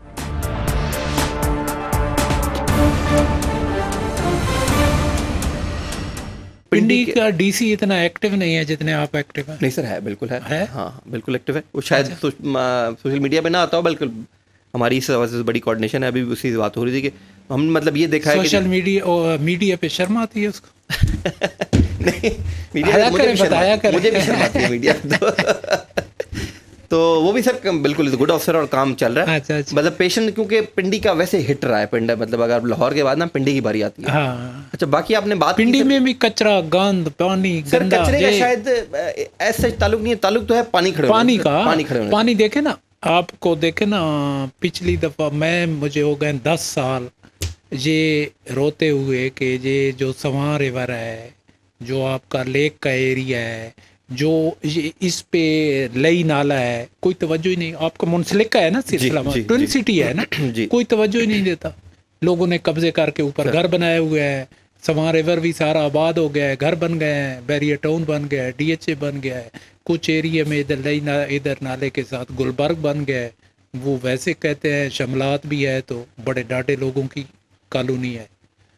पिंडी का डीसी इतना एक्टिव नहीं है जितने आप एक्टिव हैं। नहीं सर, है, बिल्कुल है? हाँ, बिल्कुल एक्टिव है। वो शायद सोशल मीडिया पे ना आता हो, बल्कि हमारी इस वजह से बड़ी कोऑर्डिनेशन है। अभी उसी से बात हो रही थी कि हम ये देखा है सोशल मीडिया पे शर्म आती है उसको। नहीं, मीडिया मुझे भी शर्म आती है मीडिया तो वो भी सर बिल्कुल गुड ऑफिसर और काम चल रहा है। अच्छा। पेशेंट क्योंकि पिंडी का वैसे हिट रहा है, पिंडी अगर लाहौर के बाद ना पिंडी की बारी आती है। हाँ। अच्छा, बाकी आपने बात पिंडी में भी कचरा, गंद, पानी, सर कचरे का शायद ऐसा ताल्लुक नहीं है, ताल्लुक तो है पानी खड़े पानी देखे ना, आपको देखे ना, पिछली दफा मुझे हो गए 10 साल ये रोते हुए कि ये जो सवां रिवर है, जो आपका लेक का एरिया है, जो ये इस पे लई नाला है, कोई तवज्जो ही नहीं। आपका मुंसलिक का है ना सिलसिला, ट्विन सिटी है ना, कोई तवज्जो ही नहीं देता। लोगों ने कब्जे करके ऊपर घर बनाए हुए हैं, सवां रिवर भी सारा आबाद हो गया है, घर बन गए हैं, बैरियर टाउन बन गया है, DHA बन गया है, कुछ एरिया में इधर नाले के साथ गुलबर्ग बन गया है। वो वैसे कहते हैं शमलात भी है, तो बड़े डाटे लोगों की कॉलोनी है।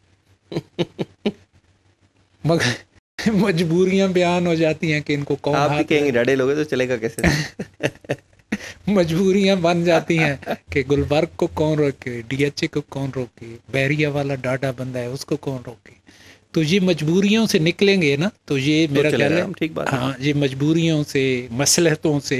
मगर मजबूरियां बयान हो जाती हैं कि इनको कौन, आप भी कहेंगे डाटे लोगे तो चलेगा कैसे। मजबूरियां बन जाती हैं कि गुलबर्ग को कौन रोके, DHA को कौन रोके, बैरिया वाला डाटा बंदा है उसको कौन रोके। तो ये मजबूरियों से निकलेंगे ना, तो ये मेरा ख्याल है, ठीक बात। हाँ, ये मजबूरियों से, मसलहतों से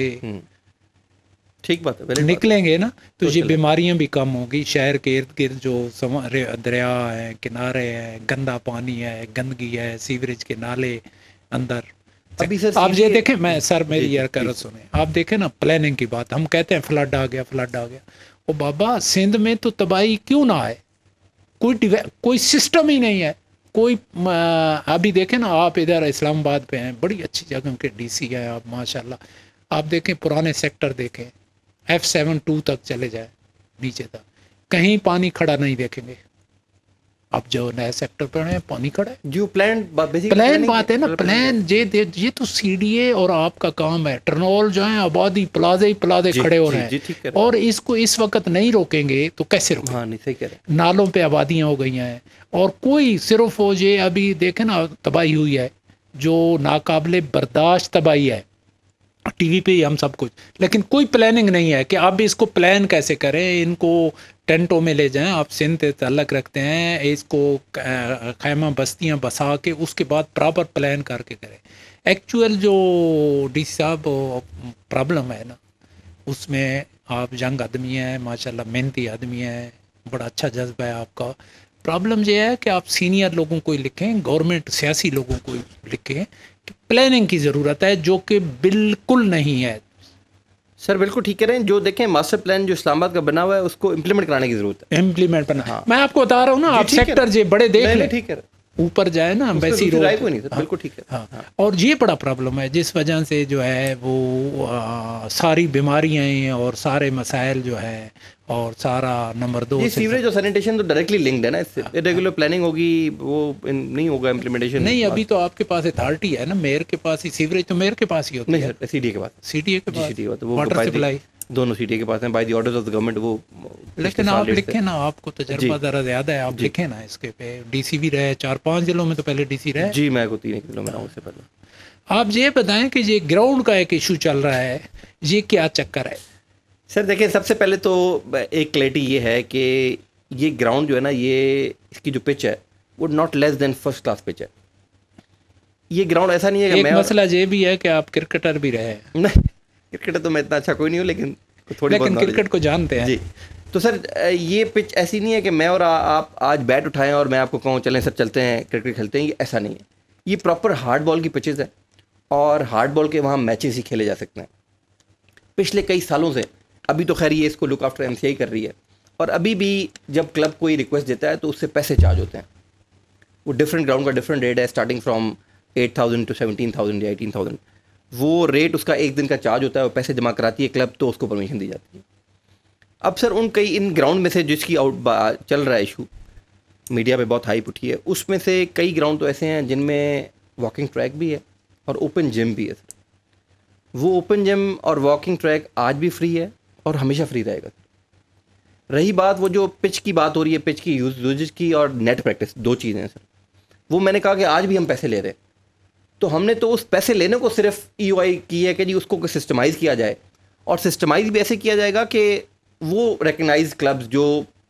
ठीक बात है, निकलेंगे ना, तो ये बीमारियां भी कम होगी। शहर के इर्द गिर्द जो दरिया है, किनारे हैं, गंदा पानी है, गंदगी है, सीवरेज के नाले अंदर। अभी सर आप ये देखें, मैं सर मेरी यार कर सुने, आप देखें ना प्लानिंग की बात, हम कहते हैं फ्लड आ गया। ओ बाबा, सिंध में तो तबाही क्यों ना आए? कोई सिस्टम ही नहीं है, कोई। अभी देखें ना, आप इधर इस्लामाबाद पे हैं, बड़ी अच्छी जगह के DC हैं आप, माशाल्लाह। आप देखें पुराने सेक्टर देखें, F7-2 तक चले जाए, नीचे तक कहीं पानी खड़ा नहीं देखेंगे। अब जो नए सेक्टर पर है पानी खड़ा है, जो प्लान बात है ना, प्लान ये तो CDA और आपका काम है। टर्नोल जो है आबादी प्लाजे खड़े हो रहे हैं, और इसको इस वक्त नहीं रोकेंगे तो कैसे रोकेंगे? हाँ, नहीं, सही कह रहे हैं। नालों पे आबादियां हो गई हैं, और कोई सिर्फ वो ये अभी देखे ना तबाही हुई है, जो नाकाबिले बर्दाश्त तबाही है, TV पे ही हम सब कुछ, लेकिन कोई प्लानिंग नहीं है कि आप इसको प्लान कैसे करें, इनको टेंटों में ले जाएं। आप सिंध से ताल्लुक़ रखते हैं, इसको खैमा बस्तियां बसा के उसके बाद प्रॉपर प्लान करके करें। एक्चुअल जो DC साहब प्रॉब्लम है ना, उसमें आप यंग आदमी हैं, माशाल्लाह मेहनती आदमी हैं, बड़ा अच्छा जज्बा है आपका। प्रॉब्लम ये है कि आप सीनियर लोगों को ही लिखें, गवर्नमेंट सियासी लोगों को ही लिखें कि प्लानिंग की ज़रूरत है, जो कि बिल्कुल नहीं है। सर बिल्कुल ठीक कह रहे हैं। जो देखें मास्टर प्लान जो इस्लामाबाद का बना हुआ है, उसको इम्प्लीमेंट कराने की ज़रूरत है। इम्प्लीमेंट करना, हाँ। मैं आपको बता रहा हूँ ना, आप सेक्टर जे बड़े देख लें, ठीक है, ऊपर जाए ना वैसी रोड, बिल्कुल ठीक है। हाँ। और ये बड़ा प्रॉब्लम है, जिस वजह से जो है वो सारी बीमारियां हैं और सारे मसाइल जो है, और सारा नंबर 2 ये सीवरेज और सैनिटेशन तो डायरेक्टली लिंक्ड है ना इससे। इरेगुलर प्लानिंग होगी, वो नहीं होगा इम्प्लीमेंटेशन। नहीं, अभी तो आपके पास अथॉरिटी है ना, मेयर के पास ही सीवरेज तो मेयर के पास ही होती है। नहीं, CDA के पास, CDA के पास वाटर सप्लाई दोनों CDA के पास हैं, by the orders of the government. वो लेकिन आप लिखें ना, आपको तजर्बा ज़रा ज़्यादा है, आप लिखें ना इसके पे। DC भी रहे 4-5 जिलों में, तो पहले DC रहे जी, मैं को 3 जिलों में रहा हूँ उससे पहले। आप ये बताएं कि ये ग्राउंड का एक इशू चल रहा है, ये क्या चक्कर है? सर देखिए, सबसे पहले तो एक क्लैरिटी ये है कि ये ग्राउंड जो है ना, ये इसकी जो पिच है वो not less than first class pitch है। ये ग्राउंड ऐसा नहीं है कि एक मसला ये भी है कि आप क्रिकेटर भी रहे हैं। नहीं, क्रिकेटर तो मैं इतना अच्छा कोई नहीं हूँ, लेकिन क्रिकेट को जानते हैं जी। तो सर ये पिच ऐसी नहीं है कि मैं और आप आज बैट उठाएं और मैं आपको कहूँ चलें सर चलते हैं क्रिकेट खेलते हैं, ये ऐसा नहीं है। ये प्रॉपर हार्ड बॉल की पिचेज़ है, और हार्ड बॉल के वहाँ मैचेस ही खेले जा सकते हैं। पिछले कई सालों से, अभी तो खैर ये इसको लुक आफ्टर MCI कर रही है, और अभी भी जब क्लब कोई रिक्वेस्ट देता है तो उससे पैसे चार्ज होते हैं। वो डिफरेंट ग्राउंड का डिफरेंट रेट है, स्टार्टिंग फ्रॉम 8,000 to 17,000 या 18,000। वो रेट उसका एक दिन का चार्ज होता है, और पैसे जमा कराती है क्लब तो उसको परमिशन दी जाती है। अब सर उन कई इन ग्राउंड में से जिसकी चल रहा है इशू, मीडिया पे बहुत हाइप उठी है, उसमें से कई ग्राउंड तो ऐसे हैं जिनमें वॉकिंग ट्रैक भी है और ओपन जिम भी है सर। वो ओपन जिम और वॉकिंग ट्रैक आज भी फ्री है और हमेशा फ्री रहेगा। रही बात वो जो पिच की बात हो रही है, पिच की यूजेज की और नेट प्रैक्टिस, दो चीज़ें हैं सर। वो मैंने कहा कि आज भी हम पैसे ले रहे हैं, तो हमने तो उस पैसे लेने को सिर्फ EOI की है कि जी उसको सिस्टमाइज़ किया जाए, और सिस्टमाइज़ भी ऐसे किया जाएगा कि वो रिकग्नाइज क्लब्स जो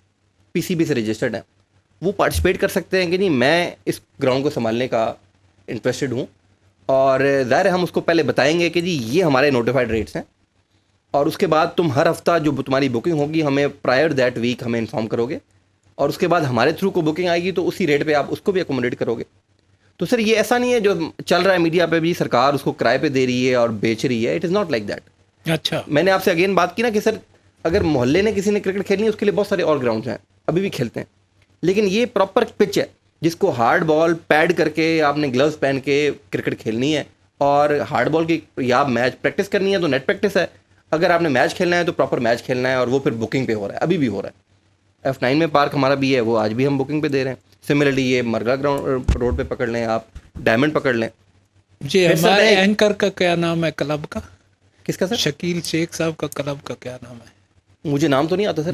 PCB से रजिस्टर्ड हैं वो पार्टिसिपेट कर सकते हैं कि नहीं मैं इस ग्राउंड को संभालने का इंटरेस्टेड हूँ, और ज़ाहिर है हम उसको पहले बताएंगे कि जी ये हमारे नोटिफाइड रेट्स हैं, और उसके बाद तुम हर हफ्ता जो तुम्हारी बुकिंग होगी हमें प्रायर दैट वीक हमें इन्फॉर्म करोगे, और उसके बाद हमारे थ्रू को बुकिंग आएगी तो उसी रेट पे आप उसको भी अकोमोडेट करोगे। तो सर ये ऐसा नहीं है जो चल रहा है मीडिया पे भी, सरकार उसको किराए पे दे रही है और बेच रही है। It is not like that. अच्छा, मैंने आपसे अगेन बात की ना कि सर अगर मोहल्ले ने किसी ने क्रिकेट खेलनी है उसके लिए बहुत सारे और ग्राउंड्स हैं, अभी भी खेलते हैं, लेकिन ये प्रॉपर पिच है जिसको हार्ड बॉल पैड करके आपने ग्लव्स पहन के क्रिकेट खेलनी है, और हार्ड बॉल की या मैच प्रैक्टिस करनी है तो नेट प्रैक्टिस है, अगर आपने मैच खेलना है तो प्रॉपर मैच खेलना है, और वो फिर बुकिंग पे हो रहा है, अभी भी हो रहा है। F9 में पार्क हमारा भी है, वो आज भी हम बुकिंग पे दे रहे हैं। सिमिलरली ये मरगा ग्राउंड रोड पे पकड़ लें, आप डायमंड पकड़ लें। जी हमारे एंकर का क्या नाम है क्लब का? किसका सर? शकील शेख साहब का क्लब का क्या नाम है? मुझे नाम तो नहीं आता सर।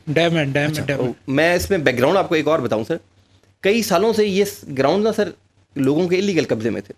डायमंड। मैं इसमें बैकग्राउंड आपको एक और बताऊं सर, कई सालों से ये ग्राउंड ना सर लोगों के इलीगल कब्जे में थे,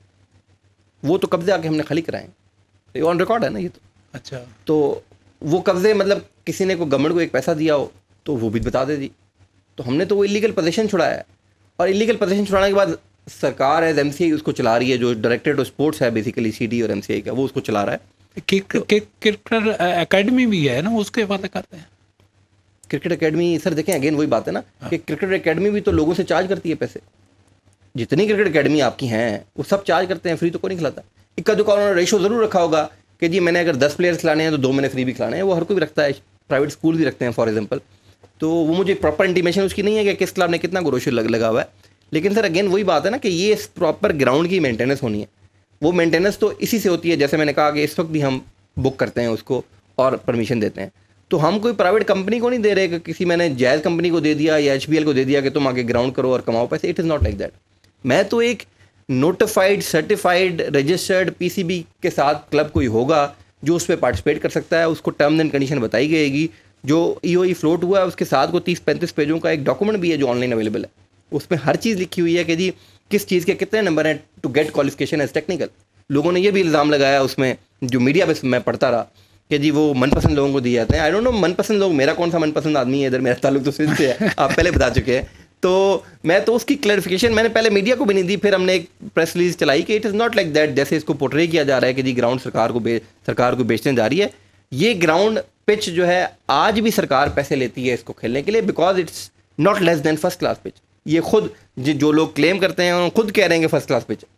वो तो कब्जे आके हमने खाली कराए, ये ऑन रिकॉर्ड है ना ये तो। अच्छा, तो वो कब्जे मतलब किसी ने को गवर्नमेंट को एक पैसा दिया हो तो वो भी बता दे दी, तो हमने तो वो इलीगल पोजीशन छुड़ाया है, और इलीगल पोजीशन छुड़ाने के बाद सरकार एज MCI उसको चला रही है, जो डायरेक्टरेट ऑफ स्पोर्ट्स है बेसिकली CD और MCI का, वो उसको चला रहा है। क्रिकेट एकेडमी भी है ना, उसके हवाले करते हैं। क्रिकेट एकेडमी सर देखें अगेन वही बात है ना कि क्रिकेट एकेडमी भी तो लोगों से चार्ज करती है पैसे। जितनी क्रिकेट एकेडमी आपकी हैं वो सब चार्ज करते हैं, फ्री तो कोई नहीं खिलाता। इक्का दुक्का उन्होंने रेशो ज़रूर रखा होगा कि जी मैंने अगर 10 प्लेयर्स खिलाने हैं तो 2 महीने फ्री भी खिलाने हैं, वो हर कोई भी रखता है, प्राइवेट स्कूल भी रखते हैं फॉर एग्जाम्पल। तो वो मुझे प्रॉपर इंटीमेशन उसकी नहीं है कि किस क्लब ने कितना रेशो लगा हुआ है, लेकिन सर अगेन वही बात है ना कि ये प्रॉपर ग्राउंड की मेंटेनेंस होनी है। वो मेंटेनेंस तो इसी से होती है, जैसे मैंने कहा कि इस वक्त भी हम बुक करते हैं उसको और परमिशन देते हैं, तो हम कोई प्राइवेट कंपनी को नहीं दे रहे कि किसी मैंने जायज़ कंपनी को दे दिया या HBL को दे दिया कि तुम आके ग्राउंड करो और कमाओ पैसे। It is not like that. मैं तो एक नोटिफाइड सर्टिफाइड रजिस्टर्ड PCB के साथ क्लब कोई होगा जो उस पर पार्टिसिपेट कर सकता है, उसको टर्म्स एंड कंडीशन बताई गएगी, जो EOI फ्लोट हुआ है उसके साथ को 30-35 पेजों का एक डॉक्यूमेंट भी है जो ऑनलाइन अवेलेबल है, उसमें हर चीज़ लिखी हुई है कि जी किस चीज़ के कितने नंबर हैं to get qualification as technical. लोगों ने ये भी इल्ज़ाम लगाया उसमें, जो मीडिया पे मैं पढ़ता रहा, कि जी वो मनपसंद लोगों को दिए जाते हैं। आई डोंट नो मनपसंद लोग, मेरा कौन सा मनपसंद आदमी है इधर, मेरा ताल्लुक तो सिंध से है, आप पहले बता चुके हैं। तो मैं तो उसकी क्लैरिफिकेशन मैंने पहले मीडिया को भी नहीं दी, फिर हमने एक प्रेस रिलीज चलाई कि it is not like that, जैसे इसको पोर्ट्रे किया जा रहा है कि जी ग्राउंड सरकार को बेचने जा रही है। ये ग्राउंड पिच जो है आज भी सरकार पैसे लेती है इसको खेलने के लिए, because it's not less than first class pitch. ये खुद जो लोग क्लेम करते हैं खुद कह रहे हैं कि first class pitch.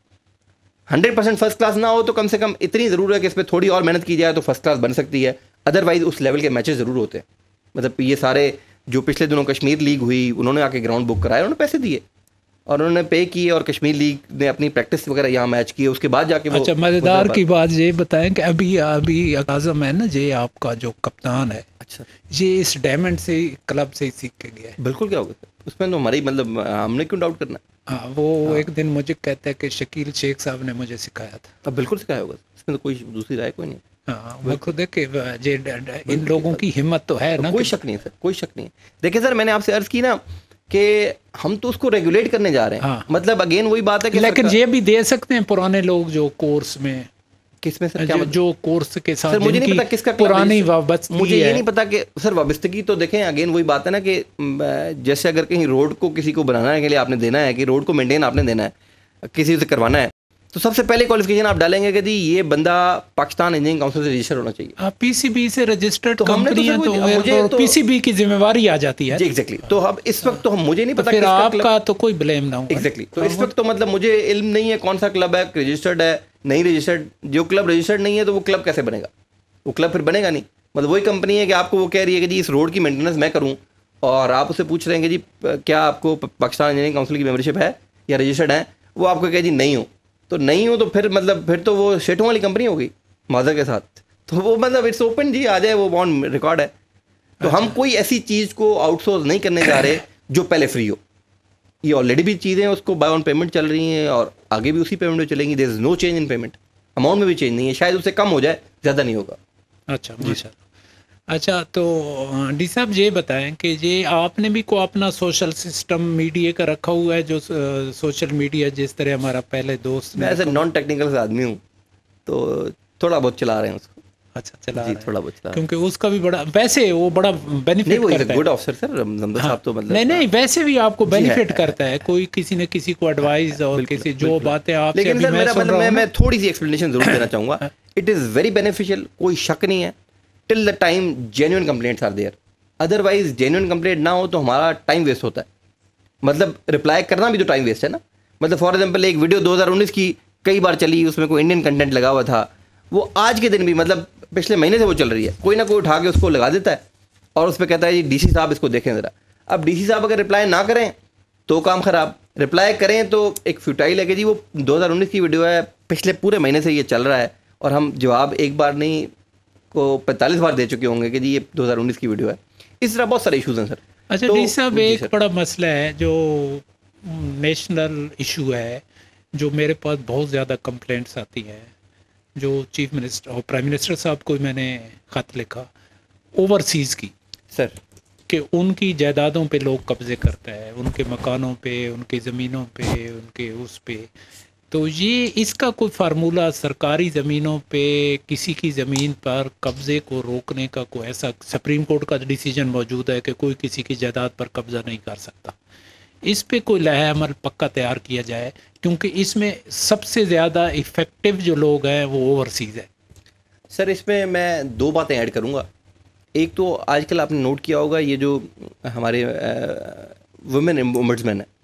100% first class ना हो तो कम से कम इतनी ज़रूर है कि इस पर थोड़ी और मेहनत की जाए तो फर्स्ट क्लास बन सकती है, अदरवाइज उस लेवल के मैचेस ज़रूर होते हैं। मतलब ये सारे जो पिछले दिनों कश्मीर लीग हुई, उन्होंने आके ग्राउंड बुक कराया, उन्होंने पैसे दिए और उन्होंने पे किए, और कश्मीर लीग ने अपनी प्रैक्टिस वगैरह यहाँ मैच किए, उसके बाद जाके वो। अच्छा, मज़ेदार की बात ये बताएं कि अभी आज़म है ना, ये आपका जो कप्तान है, अच्छा, ये इस डायमंड से क्लब से ही सीख के गया है। बिल्कुल, क्या होगा उसमें तो हमारी, मतलब हमने क्यों डाउट करना। हाँ, वो एक दिन मुझे कहते हैं कि शकील शेख साहब ने मुझे सिखाया था। अब बिल्कुल सिखाया होगा, इसमें तो कोई दूसरी राय कोई नहीं। हाँ, मैं खुद इन लोगों की हिम्मत तो है ना, कोई शक नहीं है सर, कोई शक नहीं है। देखिए सर, मैंने आपसे अर्ज की ना कि हम तो उसको रेगुलेट करने जा रहे हैं। हाँ। मतलब अगेन वही बात है कि लेकिन ये भी दे सकते हैं पुराने लोग जो कोर्स में, किसमें सर, क्या जो कोर्स के साथ, सर मुझे नहीं पता किसका पुरानी वाबस्तगी, मुझे ये नहीं पता कि सर वाबस्तगी तो देखें अगेन वही बात है ना कि जैसे अगर कहीं रोड को किसी को बनाने के लिए आपने देना है कि रोड को मेंटेन आपने देना है, किसी से करवाना है, तो सबसे पहले क्वालिफिकेशन आप डालेंगे कि जी ये बंदा पाकिस्तान इंजीनियरिंग काउंसिल से रजिस्टर्ड होना चाहिए। PCB से रजिस्टर्ड कंपनी है, तो PCB की जिम्मेवारी आ जाती है। एग्जैक्टली। तो अब इस वक्त तो मुझे नहीं पता, फिर आपका तो कोई ब्लेम ना हो। एग्जैक्टली। तो इस वक्त तो मतलब मुझे इल्म नहीं है कौन सा क्लब है रजिस्टर्ड है नहीं रजिस्टर्ड। जो क्लब रजिस्टर्ड नहीं है तो वो क्लब कैसे बनेगा, वो क्लब फिर बनेगा नहीं। मतलब वही कंपनी है कि आपको वो कह रही है कि जी इस रोड की मेंटेनेंस मैं करूँ, और आप उससे पूछ रहे हैं कि जी क्या आपको पाकिस्तान इंजीनियरिंग काउंसिल की मेंबरशिप है या रजिस्टर्ड है, वो आपको कहे जी नहीं हो, तो नहीं हो तो फिर मतलब फिर तो वो शेठों वाली कंपनी होगी माजा के साथ। तो वो मतलब इट्स ओपन जी, आ जाए, वो ऑन रिकॉर्ड है। तो हम कोई ऐसी चीज़ को आउटसोर्स नहीं करने जा रहे जो पहले फ्री हो। ये ऑलरेडी भी चीज़ें उसको बाय ऑन पेमेंट चल रही हैं और आगे भी उसी पेमेंट में चलेंगी। There is no change in payment, amount में भी चेंज नहीं है, शायद उससे कम हो जाए, ज़्यादा नहीं होगा। अच्छा माशाल्लाह। अच्छा तो डी साहब ये बताएं कि ये आपने भी को अपना सोशल सिस्टम मीडिया का रखा हुआ है, जो सोशल मीडिया जिस तरह हमारा पहले दोस्त मैं ऐसे नॉन टेक्निकल आदमी हूँ, तो थोड़ा बहुत चला रहे हैं उसको। अच्छा चला जी, रहे थोड़ा हैं, बहुत चला रहे क्योंकि उसका भी बड़ा, वैसे वो बड़ा हैं। बेनिफिट नहीं, वो इज करता गुड है। ऑफिसर सर, जमदर हाँ साहब तो मतलब नहीं नहीं, वैसे भी आपको जी बेनिफिट है। करता है, कोई किसी न किसी को एडवाइस और बिल्कुल, किसी जो बिल्कुल। बातें आपसे लेकिन अभी सर मैं मेरा सुन मतलब रहा हूँ मैं ना। थोड़ी सी एक्सप्लेनेशन जरूर देना चाहूँगा। इट इज़ वेरी बेनिफिशियल, कोई शक नहीं है, till the time genuine complaints are there. Otherwise genuine complaint ना हो तो हमारा टाइम वेस्ट होता है। मतलब रिप्लाई करना भी तो टाइम वेस्ट है ना। मतलब फॉर एग्जाम्पल एक वीडियो 2019 की कई बार चली, उसमें कोई इंडियन कंटेंट लगा हुआ था, वो आज के दिन भी मतलब पिछले महीने से वो चल रही है, कोई ना कोई उठा के उसको लगा देता है और उस पर कहता है जी डीसी साहब इसको देखें ज़रा। अब डीसी साहब अगर रिप्लाई ना करें तो काम ख़राब, रिप्लाई करें तो एक फ्यूटाइल है कि जी वो 2019 की वीडियो है, पिछले पूरे महीने से ये चल रहा है और हम जवाब एक बार नहीं को 45 बार दे चुके होंगे कि जी ये 2019 की वीडियो है। इस तरह बहुत सारे इशूज़ हैं सर। अच्छा तो डी साहब, जी एक सर। बड़ा मसला है जो नेशनल इशू है, जो मेरे पास बहुत ज़्यादा कंप्लेंट्स आती हैं, जो चीफ मिनिस्टर और प्राइम मिनिस्टर साहब को मैंने ख़त लिखा, ओवरसीज़ की, सर कि उनकी जायदादों पे लोग कब्ज़े करते हैं, उनके मकानों पे, उनकी ज़मीनों पे, उनके उस पे। तो ये इसका कोई फार्मूला सरकारी ज़मीनों पे किसी की ज़मीन पर कब्ज़े को रोकने का कोई ऐसा सुप्रीम कोर्ट का डिसीजन मौजूद है कि कोई किसी की जायदाद पर कब्ज़ा नहीं कर सकता, इस पे कोई लहे अमल पक्का तैयार किया जाए, क्योंकि इसमें सबसे ज़्यादा इफ़ेक्टिव जो लोग हैं वो ओवरसीज़ है। सर इसमें मैं दो बातें ऐड करूंगा। एक तो आजकल आपने नोट किया होगा ये जो हमारे वुमेन ओम्बड्समैन है,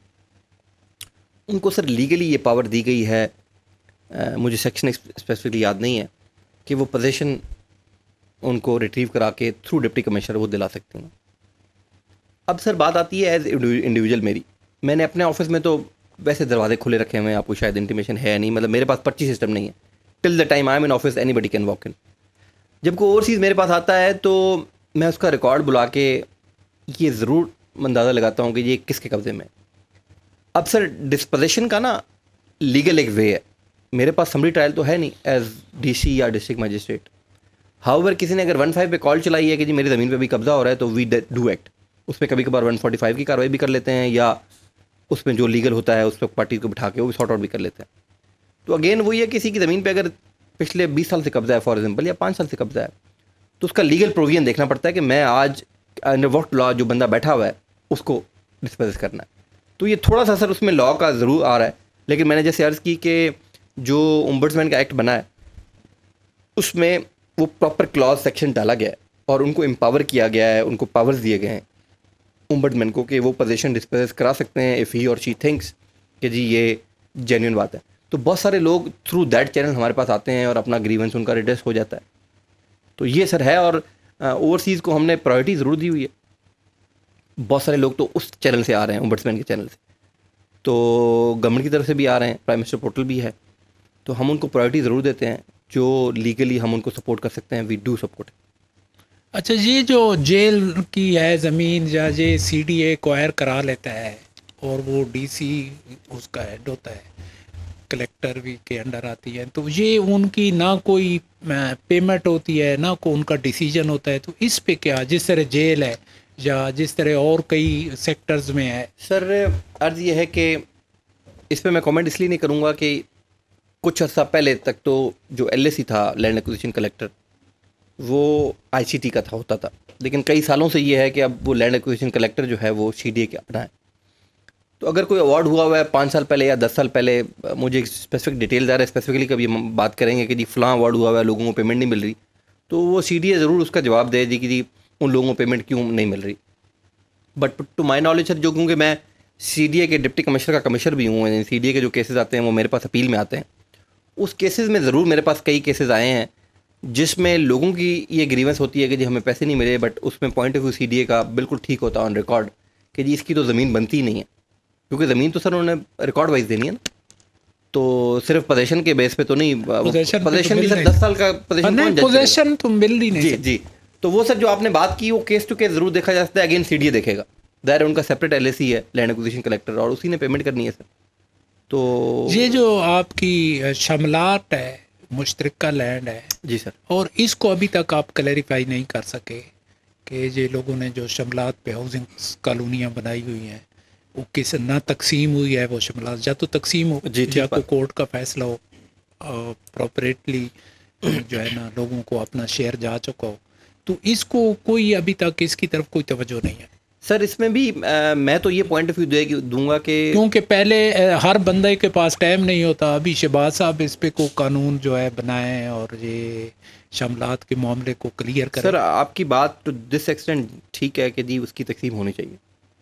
उनको सर लीगली ये पावर दी गई है, मुझे सेक्शन स्पेसिफिकली याद नहीं है, कि वो पोजीशन उनको रिट्रीव करा के थ्रू डिप्टी कमिश्नर वो दिला सकते हैं। अब सर बात आती है एज इंडिविजुअल मेरी, मैंने अपने ऑफिस में तो वैसे दरवाजे खुले रखे हुए हैं, आपको शायद इंटीमेशन है नहीं, मतलब मेरे पास पर्ची सिस्टम नहीं है। Till the time I am in office anybody can walk in. जब कोई ओवरसीज़ मेरे पास आता है तो मैं उसका रिकॉर्ड बुला के ये ज़रूर अंदाज़ा लगाता हूँ कि ये किसके कब्ज़े में है। अब सर डिस्पोजिशन का ना लीगल एक वे है, मेरे पास समरी ट्रायल तो है नहीं एज डीसी या डिस्ट्रिक्ट मजिस्ट्रेट। हाउएवर किसी ने अगर 15 पे कॉल चलाई है कि जी मेरी ज़मीन पे भी कब्ज़ा हो रहा है, तो वी डू एक्ट। उसमें कभी कभार 145 की कार्रवाई भी कर लेते हैं, या उसमें जो लीगल होता है उस पर पार्टी को बिठा के वो भी सॉर्ट आउट भी कर लेते हैं। तो अगेन वही है, किसी की ज़मीन पे अगर पिछले 20 साल से कब्ज़ा है फॉर एग्जांपल, या 5 साल से कब्ज़ा है, तो उसका लीगल प्रोविजन देखना पड़ता है कि मैं आज अंडर व्हाट लॉ जो बंदा बैठा हुआ है उसको डिस्पोज करना है। तो ये थोड़ा सा सर उसमें लॉ का ज़रूर आ रहा है, लेकिन मैंने जैसे अर्ज़ की कि जो ओम्बड्समैन का एक्ट बना है उसमें वो प्रॉपर क्लॉज सेक्शन डाला गया है और उनको एम्पावर किया गया है, उनको पावर्स दिए गए हैं ओम्बड्समैन को कि वो पोजीशन डिस्पोज करा सकते हैं इफ़ ही और शी थिंक्स कि जी ये जेन्युइन बात है। तो बहुत सारे लोग थ्रू दैट चैनल हमारे पास आते हैं और अपना ग्रीवेंस उनका रिड्रेस हो जाता है। तो ये सर है, और ओवरसीज़ को हमने प्रायोरिटी ज़रूर दी हुई है। बहुत सारे लोग तो उस चैनल से आ रहे हैं, ओम्बड्समैन के चैनल से, तो गवर्नमेंट की तरफ से भी आ रहे हैं, प्राइम मिनिस्टर पोर्टल भी है, तो हम उनको प्रायोरिटी ज़रूर देते हैं। जो लीगली हम उनको सपोर्ट कर सकते हैं वी डू सपोर्ट। अच्छा, ये जो जेल की है ज़मीन, या ये सीडीए एक्वायर करा लेता है और वो डीसी उसका हेड होता है, कलेक्टर भी के अंडर आती है, तो ये उनकी ना कोई पेमेंट होती है ना कोई उनका डिसीजन होता है, तो इस पे क्या, जिस तरह जेल है या जिस तरह और कई सेक्टर्स में है। सर अर्ज़ ये है कि इस पर मैं कमेंट इसलिए नहीं करूँगा कि कुछ अर्सा पहले तक तो जो एलएसी था, लैंड एक्विजिशन कलेक्टर, वो आईसीटी का होता था, लेकिन कई सालों से ये है कि अब वो लैंड एक्विजिशन कलेक्टर जो है वो सीडीए के अपना है। तो अगर कोई अवार्ड हुआ हुआ है 5 साल पहले या 10 साल पहले, मुझे स्पेसिफिक डिटेल ज़्यादा स्पेसिफिकली कभी हम बात करेंगे कि जी फलां अवार्ड हुआ हुआ है, लोगों को पेमेंट नहीं मिल रही, तो वो सीडीए ज़रूर उसका जवाब दे दी कि जी उन लोगों को पेमेंट क्यों नहीं मिल रही। But to my knowledge sir, जो क्योंकि मैं सीडीए के डिप्टी कमिश्नर का कमिश्नर भी हूँ, सीडीए के जो केसेस आते हैं वो मेरे पास अपील में आते हैं, उस केसेस में ज़रूर मेरे पास कई केसेस आए हैं जिसमें लोगों की ये ग्रीवेंस होती है कि जी हमें पैसे नहीं मिले, बट उसमें पॉइंट ऑफ व्यू सीडीए का बिल्कुल ठीक होता है ऑन रिकॉर्ड कि जी इसकी तो ज़मीन बनती ही नहीं है, क्योंकि ज़मीन तो सर उन्होंने रिकॉर्ड वाइज देनी है ना। तो सिर्फ पोजीशन के बेस पे तो नहीं, पोजीशन भी सर 10 साल का पोजीशन नहीं, पोजीशन तो मिल ही नहीं। जी जी। तो वो सर जो आपने बात की वो केस टू केस जरूर देखा जा सकता है, अगेन सीडीए देखेगा, दायर उनका सेपरेट एलएसी है, लैंड एक्विजिशन कलेक्टर, और उसी ने पेमेंट करनी है सर। तो ये जो आपकी शमलात है, मुश्तरका लैंड है जी सर, और इसको अभी तक आप क्लैरिफाई नहीं कर सके कि ये लोगों ने जो शमलात पे हाउसिंग कॉलोनियाँ बनाई हुई हैं वो किस ना तकसीम हुई है, वो शमलात या तो तकसीम हो या को कोर्ट का फैसला हो, प्रॉपरेटली जो है ना लोगों को अपना शेयर जा चुका हो, तो इसको कोई अभी तक इसकी तरफ कोई तवज्जो नहीं है सर। इसमें भी मैं तो ये पॉइंट ऑफ व्यू दूंगा कि क्योंकि पहले हर बंदे के पास टाइम नहीं होता। अभी शहबाज साहब इस पे को कानून जो है बनाए और ये शमलात के मामले को क्लियर करें। सर आपकी बात टू दिस एक्सटेंट ठीक है कि जी उसकी तकसीम होनी चाहिए।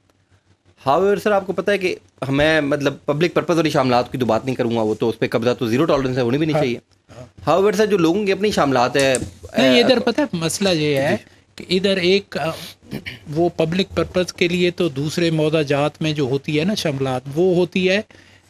हाउएवर सर आपको पता है कि मैं मतलब पब्लिक पर्पस वाली शामलात की तो बात नहीं करूंगा, वो तो उस पर कब्जा तो जीरो टॉलरेंस है, होनी भी नहीं चाहिए। हाउएवर सर जो लोगों की अपनी शामलात है, नहीं इधर पता है मसला ये है कि इधर एक वो पब्लिक पर्पस के लिए तो दूसरे मौदाजात में जो होती है ना शमलात, वो होती है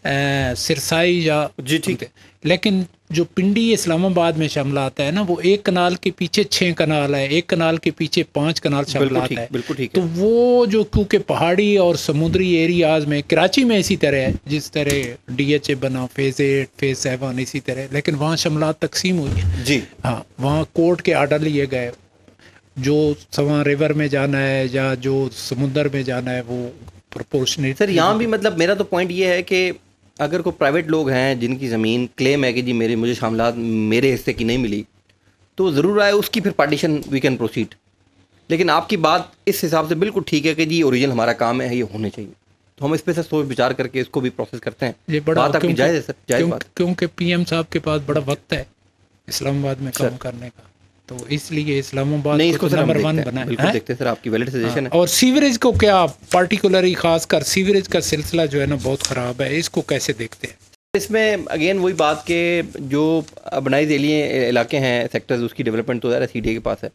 सिरसाई या जी ठीक है, लेकिन जो पिंडी इस्लामाबाद में शमलात है ना, वो एक कनाल के पीछे 6 कनाल है, एक कनाल के पीछे 5 कनाल शमलात है। बिल्कुल ठीक है। तो वो जो क्योंकि पहाड़ी और समुद्री एरियाज में, कराची में इसी तरह है, जिस तरह DHA बना फेज़ 8 फेज़ 7 इसी तरह, लेकिन वहाँ शमलात तकसीम हुई है जी। हाँ, वहाँ कोर्ट के आर्डर लिए गए, जो सवां रिवर में जाना है या जो समुंदर में जाना है वो प्रोपोर्शनेट। सर यहाँ भी मतलब मेरा तो पॉइंट ये है कि अगर कोई प्राइवेट लोग हैं जिनकी ज़मीन क्लेम है कि जी मुझे शामलात मेरे हिस्से की नहीं मिली, तो ज़रूर आए उसकी फिर पार्टीशन वी कैन प्रोसीड। लेकिन आपकी बात इस हिसाब से बिल्कुल ठीक है कि जी ओरिजिनल हमारा काम है, ये होने चाहिए, तो हम इस पे से सोच विचार करके इसको भी प्रोसेस करते हैं। ये बड़ा बात आपकी जायज़ है सर, जायज़ बात। क्योंकि PM साहब के पास बड़ा वक्त है इस्लामाबाद में काम करने का, तो इसलिए इस्लामाबाद नहीं इसको नंबर 1 बना है। बिल्कुल देखते हैं सर, आपकी वैलिड सजेशन है। और सीवरेज को क्या पार्टिकुलरली खासकर सीवरेज का सिलसिला जो है ना बहुत ख़राब है, इसको कैसे देखते हैं? इसमें अगेन वही बात के जो अर्बनाइज इलाके हैं सेक्टर्स, उसकी डेवलपमेंट तो ज़्यादा CDA के पास है।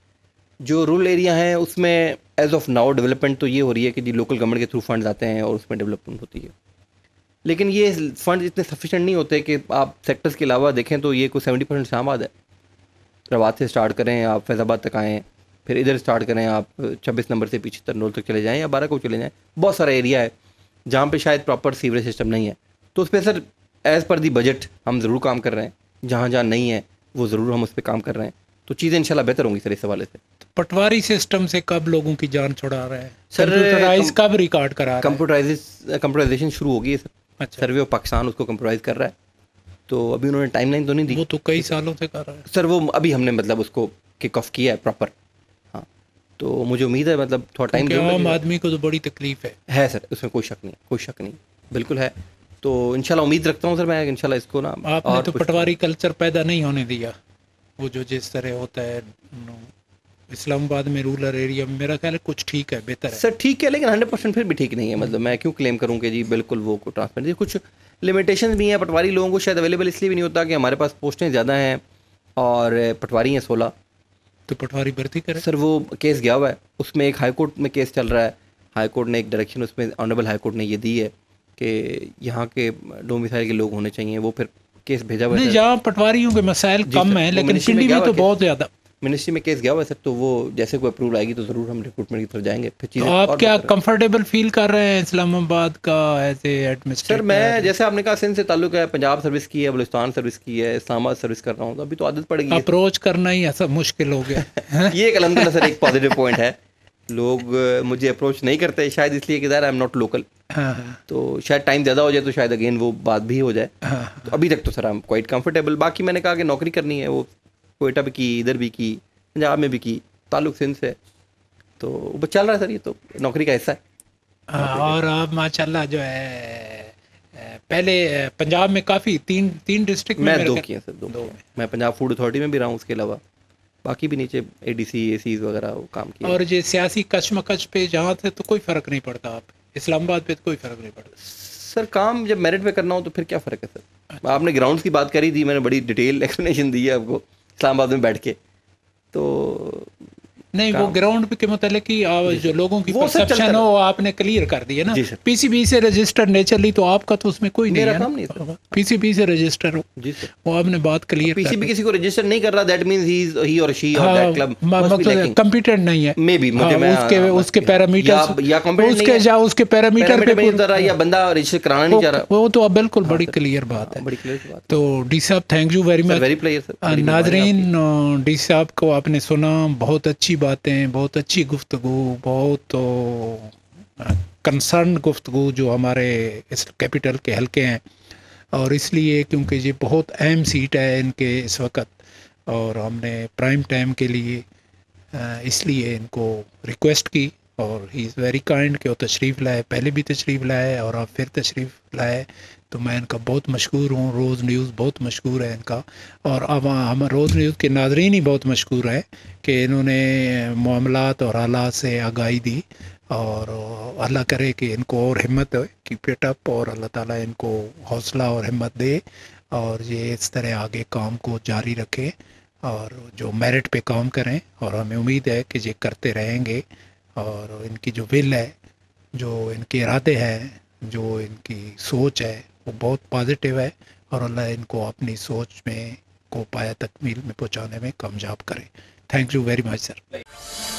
जो रूरल एरिया हैं उसमें एज ऑफ नाउ डेवलपमेंट तो ये हो रही है कि जी लोकल गवर्नमेंट के थ्रू फंड्स आते हैं और उसमें डेवलपमेंट होती है, लेकिन ये फंड इतने सफिशेंट नहीं होते कि आप सेक्टर्स के अलावा देखें तो ये कोई 70% इस्लामाबाद है। रवात से स्टार्ट करें आप फैज़ाबाद तक आएँ, फिर इधर स्टार्ट करें आप 26 नंबर से पीछे तरनोल तक चले जाएँ या 12 को चले जाएँ, बहुत सारा एरिया है जहाँ पे शायद प्रॉपर सीवरेज सिस्टम नहीं है। तो उस पर सर एज़ पर दी बजट हम ज़रूर काम कर रहे हैं, जहाँ जहाँ नहीं है वो ज़रूर हम उस पर काम कर रहे हैं, तो चीज़ें इंशाल्लाह बेहतर होंगी सर इस हवाले से। पटवारी सिस्टम से कब लोगों की जान छुड़ा रहा है सर? कंप्यूटराइज कब रिकॉर्ड करा रहा है? कंप्यूटराइजेशन शुरू हो गई है सर। अच्छा। सर्वे ऑफ पाकिस्तान उसको कंप्यूटराइज कर रहा है, तो अभी उन्होंने टाइमलाइन तो नहीं दी। वो तो कई सालों से कर रहा है सर, वो अभी हमने मतलब उसको किक ऑफ किया है प्रॉपर। हाँ, तो मुझे उम्मीद है मतलब थोड़ा टाइम आम आदमी को तो बड़ी तकलीफ है सर, उसमें कोई शक नहीं, कोई शक नहीं, बिल्कुल है। तो इंशाल्लाह उम्मीद रखता हूँ सर मैं इंशाल्लाह इसको ना। आपने तो पटवारी कल्चर पैदा नहीं होने दिया, वो जो जिस तरह होता है इस्लामाबाद में रूरल एरिया में, मेरा ख्याल है कुछ ठीक है, बेहतर है सर। ठीक है, लेकिन 100% फिर भी ठीक नहीं है। मतलब मैं क्यों क्लेम करूँ कि जी बिल्कुल वो को ट्रांसपेरेंसी, कुछ लिमिटेशन भी हैं। पटवारी लोगों को शायद अवेलेबल इसलिए भी नहीं होता कि हमारे पास पोस्टें ज़्यादा हैं और पटवारी हैं 16, तो पटवारी भर्ती करें सर। वो केस गया हुआ है, उसमें एक हाई कोर्ट में केस चल रहा है। हाई कोर्ट ने एक डायरेक्शन उसमें ऑनरेबल हाई कोर्ट ने ये दी है कि यहाँ के डोमिसाइल के लोग होने चाहिए, वो फिर केस भेजा हुआ है। नहीं, जहाँ पटवारियों के मसाइल कम है, लेकिन पिंडी में तो बहुत ज़्यादा। मिनिस्ट्री में केस गया हुआ है सर, तो वो जैसे कोई अप्रूवल आएगी तो ज़रूर हम रिक्रूटमेंट की तरफ जाएंगे। फिर तो आप क्या कंफर्टेबल फील कर रहे हैं इस्लामाबाद का एज ए एडमिनिस्ट्रेटर? सर मैं जैसे आपने कहा सिंध से ताल्लुक है, पंजाब सर्विस की है, बलूचिस्तान सर्विस की है, इस्लामाबाद सर्विस कर रहा हूँ, तो अभी तो आदत पड़ेगी। अप्रोच करना ही ऐसा मुश्किल हो गया ये एक अल्हम्दुलिल्लाह सर एक पॉजिटिव पॉइंट है। लोग मुझे अप्रोच नहीं करते शायद इसलिए कि ज़ाहिर आई एम नॉट लोकल, तो शायद टाइम ज़्यादा हो जाए तो शायद अगेन वो बात भी हो जाए। तो अभी तक तो sir I am quite comfortable. बाकी मैंने कहा कि नौकरी करनी है, वो कोयटा भी की, इधर भी की, पंजाब में भी की, ताल्लुक सिंध से, तो वो चल रहा है सर, ये तो नौकरी का हिस्सा है। और अब माशाल्लाह जो है पहले पंजाब में काफ़ी तीन डिस्ट्रिक्ट में मैं 2 किए सर, 2 मैं पंजाब फूड अथॉरिटी में भी रहा हूँ, उसके अलावा बाकी भी नीचे ADC ACs वगैरह वो काम किया। और ये सियासी कशमकश पे जहाँ थे तो कोई फ़र्क नहीं पड़ता, आप इस्लामाबाद पे तो कोई फ़र्क नहीं पड़ता सर। काम जब मेरिट पे करना हो तो फिर क्या फ़र्क है सर? अच्छा। आपने ग्राउंड्स की बात करी थी, मैंने बड़ी डिटेल एक्सप्लेनेशन दी है आपको इस्लामाबाद में बैठ के, तो नहीं, वो ग्राउंड के मतलब कि जो लोगों की वो सब चलता परसेप्शन हो वो आपने क्लियर कर दिया ना। जी सर। पीसीबी से रजिस्टर नेचरली तो आपका तो उसमें कोई नहीं मेरा है काम ना, नहीं सर। पीसीबी से रजिस्टर हो, जी सर। वो आपने बात क्लियर कर पीसीबी दी। किसी को रजिस्टर नहीं कर रहा, दैट मींस ही और शी और हाँ, दैट क्लब मस्ट बी मतलब लैकिंग, कंप्यूटर नहीं है। मे बी मुझे हाँ, मैं उसके पैरामीटर्स, या कॉम्पिटेंट नहीं उसके है, उसके पैरामीटर पे पैरामीटर में उतर रहा है, या बंदा रजिस्टर कराना नहीं चाह रहा। वो तो अब बिल्कुल हाँ बड़ी सर, क्लियर बात है। बड़ी क्लियर बात है। तो डी साहब thank you very sir much. Very player sir, बड़ी मेहरबानी नाजरीन, डी साहब को आपने सुना, बहुत अच्छी बातें, बहुत अच्छी गुफ्तगू, बहुत कंसर्न गुफ्तगू जो हमारे इस कैपिटल के हल्के हैं, और इसलिए क्योंकि ये बहुत अहम सीट है इनके इस वक्त, और हमने प्राइम टाइम के लिए इसलिए इनको रिक्वेस्ट की, और ही इज़ वेरी काइंड कि वो तशरीफ़ लाए, पहले भी तशरीफ़ लाए और अब फिर तशरीफ़ लाए, तो मैं इनका बहुत मशहूर हूँ। रोज़ न्यूज़ बहुत मशहूर है इनका, और अब हम रोज़ न्यूज़ के नाज़रीन ही बहुत मशहूर है कि इन्होंने मामलात और हालात से आगाही दी, और अल्लाह करे कि इनको और हिम्मत हो, कीप इट अप, और अल्लाह ताला इनको हौसला और हिम्मत दे, और ये इस तरह आगे काम को जारी रखें, और जो मेरिट पे काम करें, और हमें उम्मीद है कि ये करते रहेंगे, और इनकी जो विल है, जो इनके इरादे हैं, जो इनकी सोच है, वो बहुत पॉजिटिव है, और अल्लाह इनको अपनी सोच में को पाया तकमील में पहुंचाने में कामयाब करे। Thank you very much sir.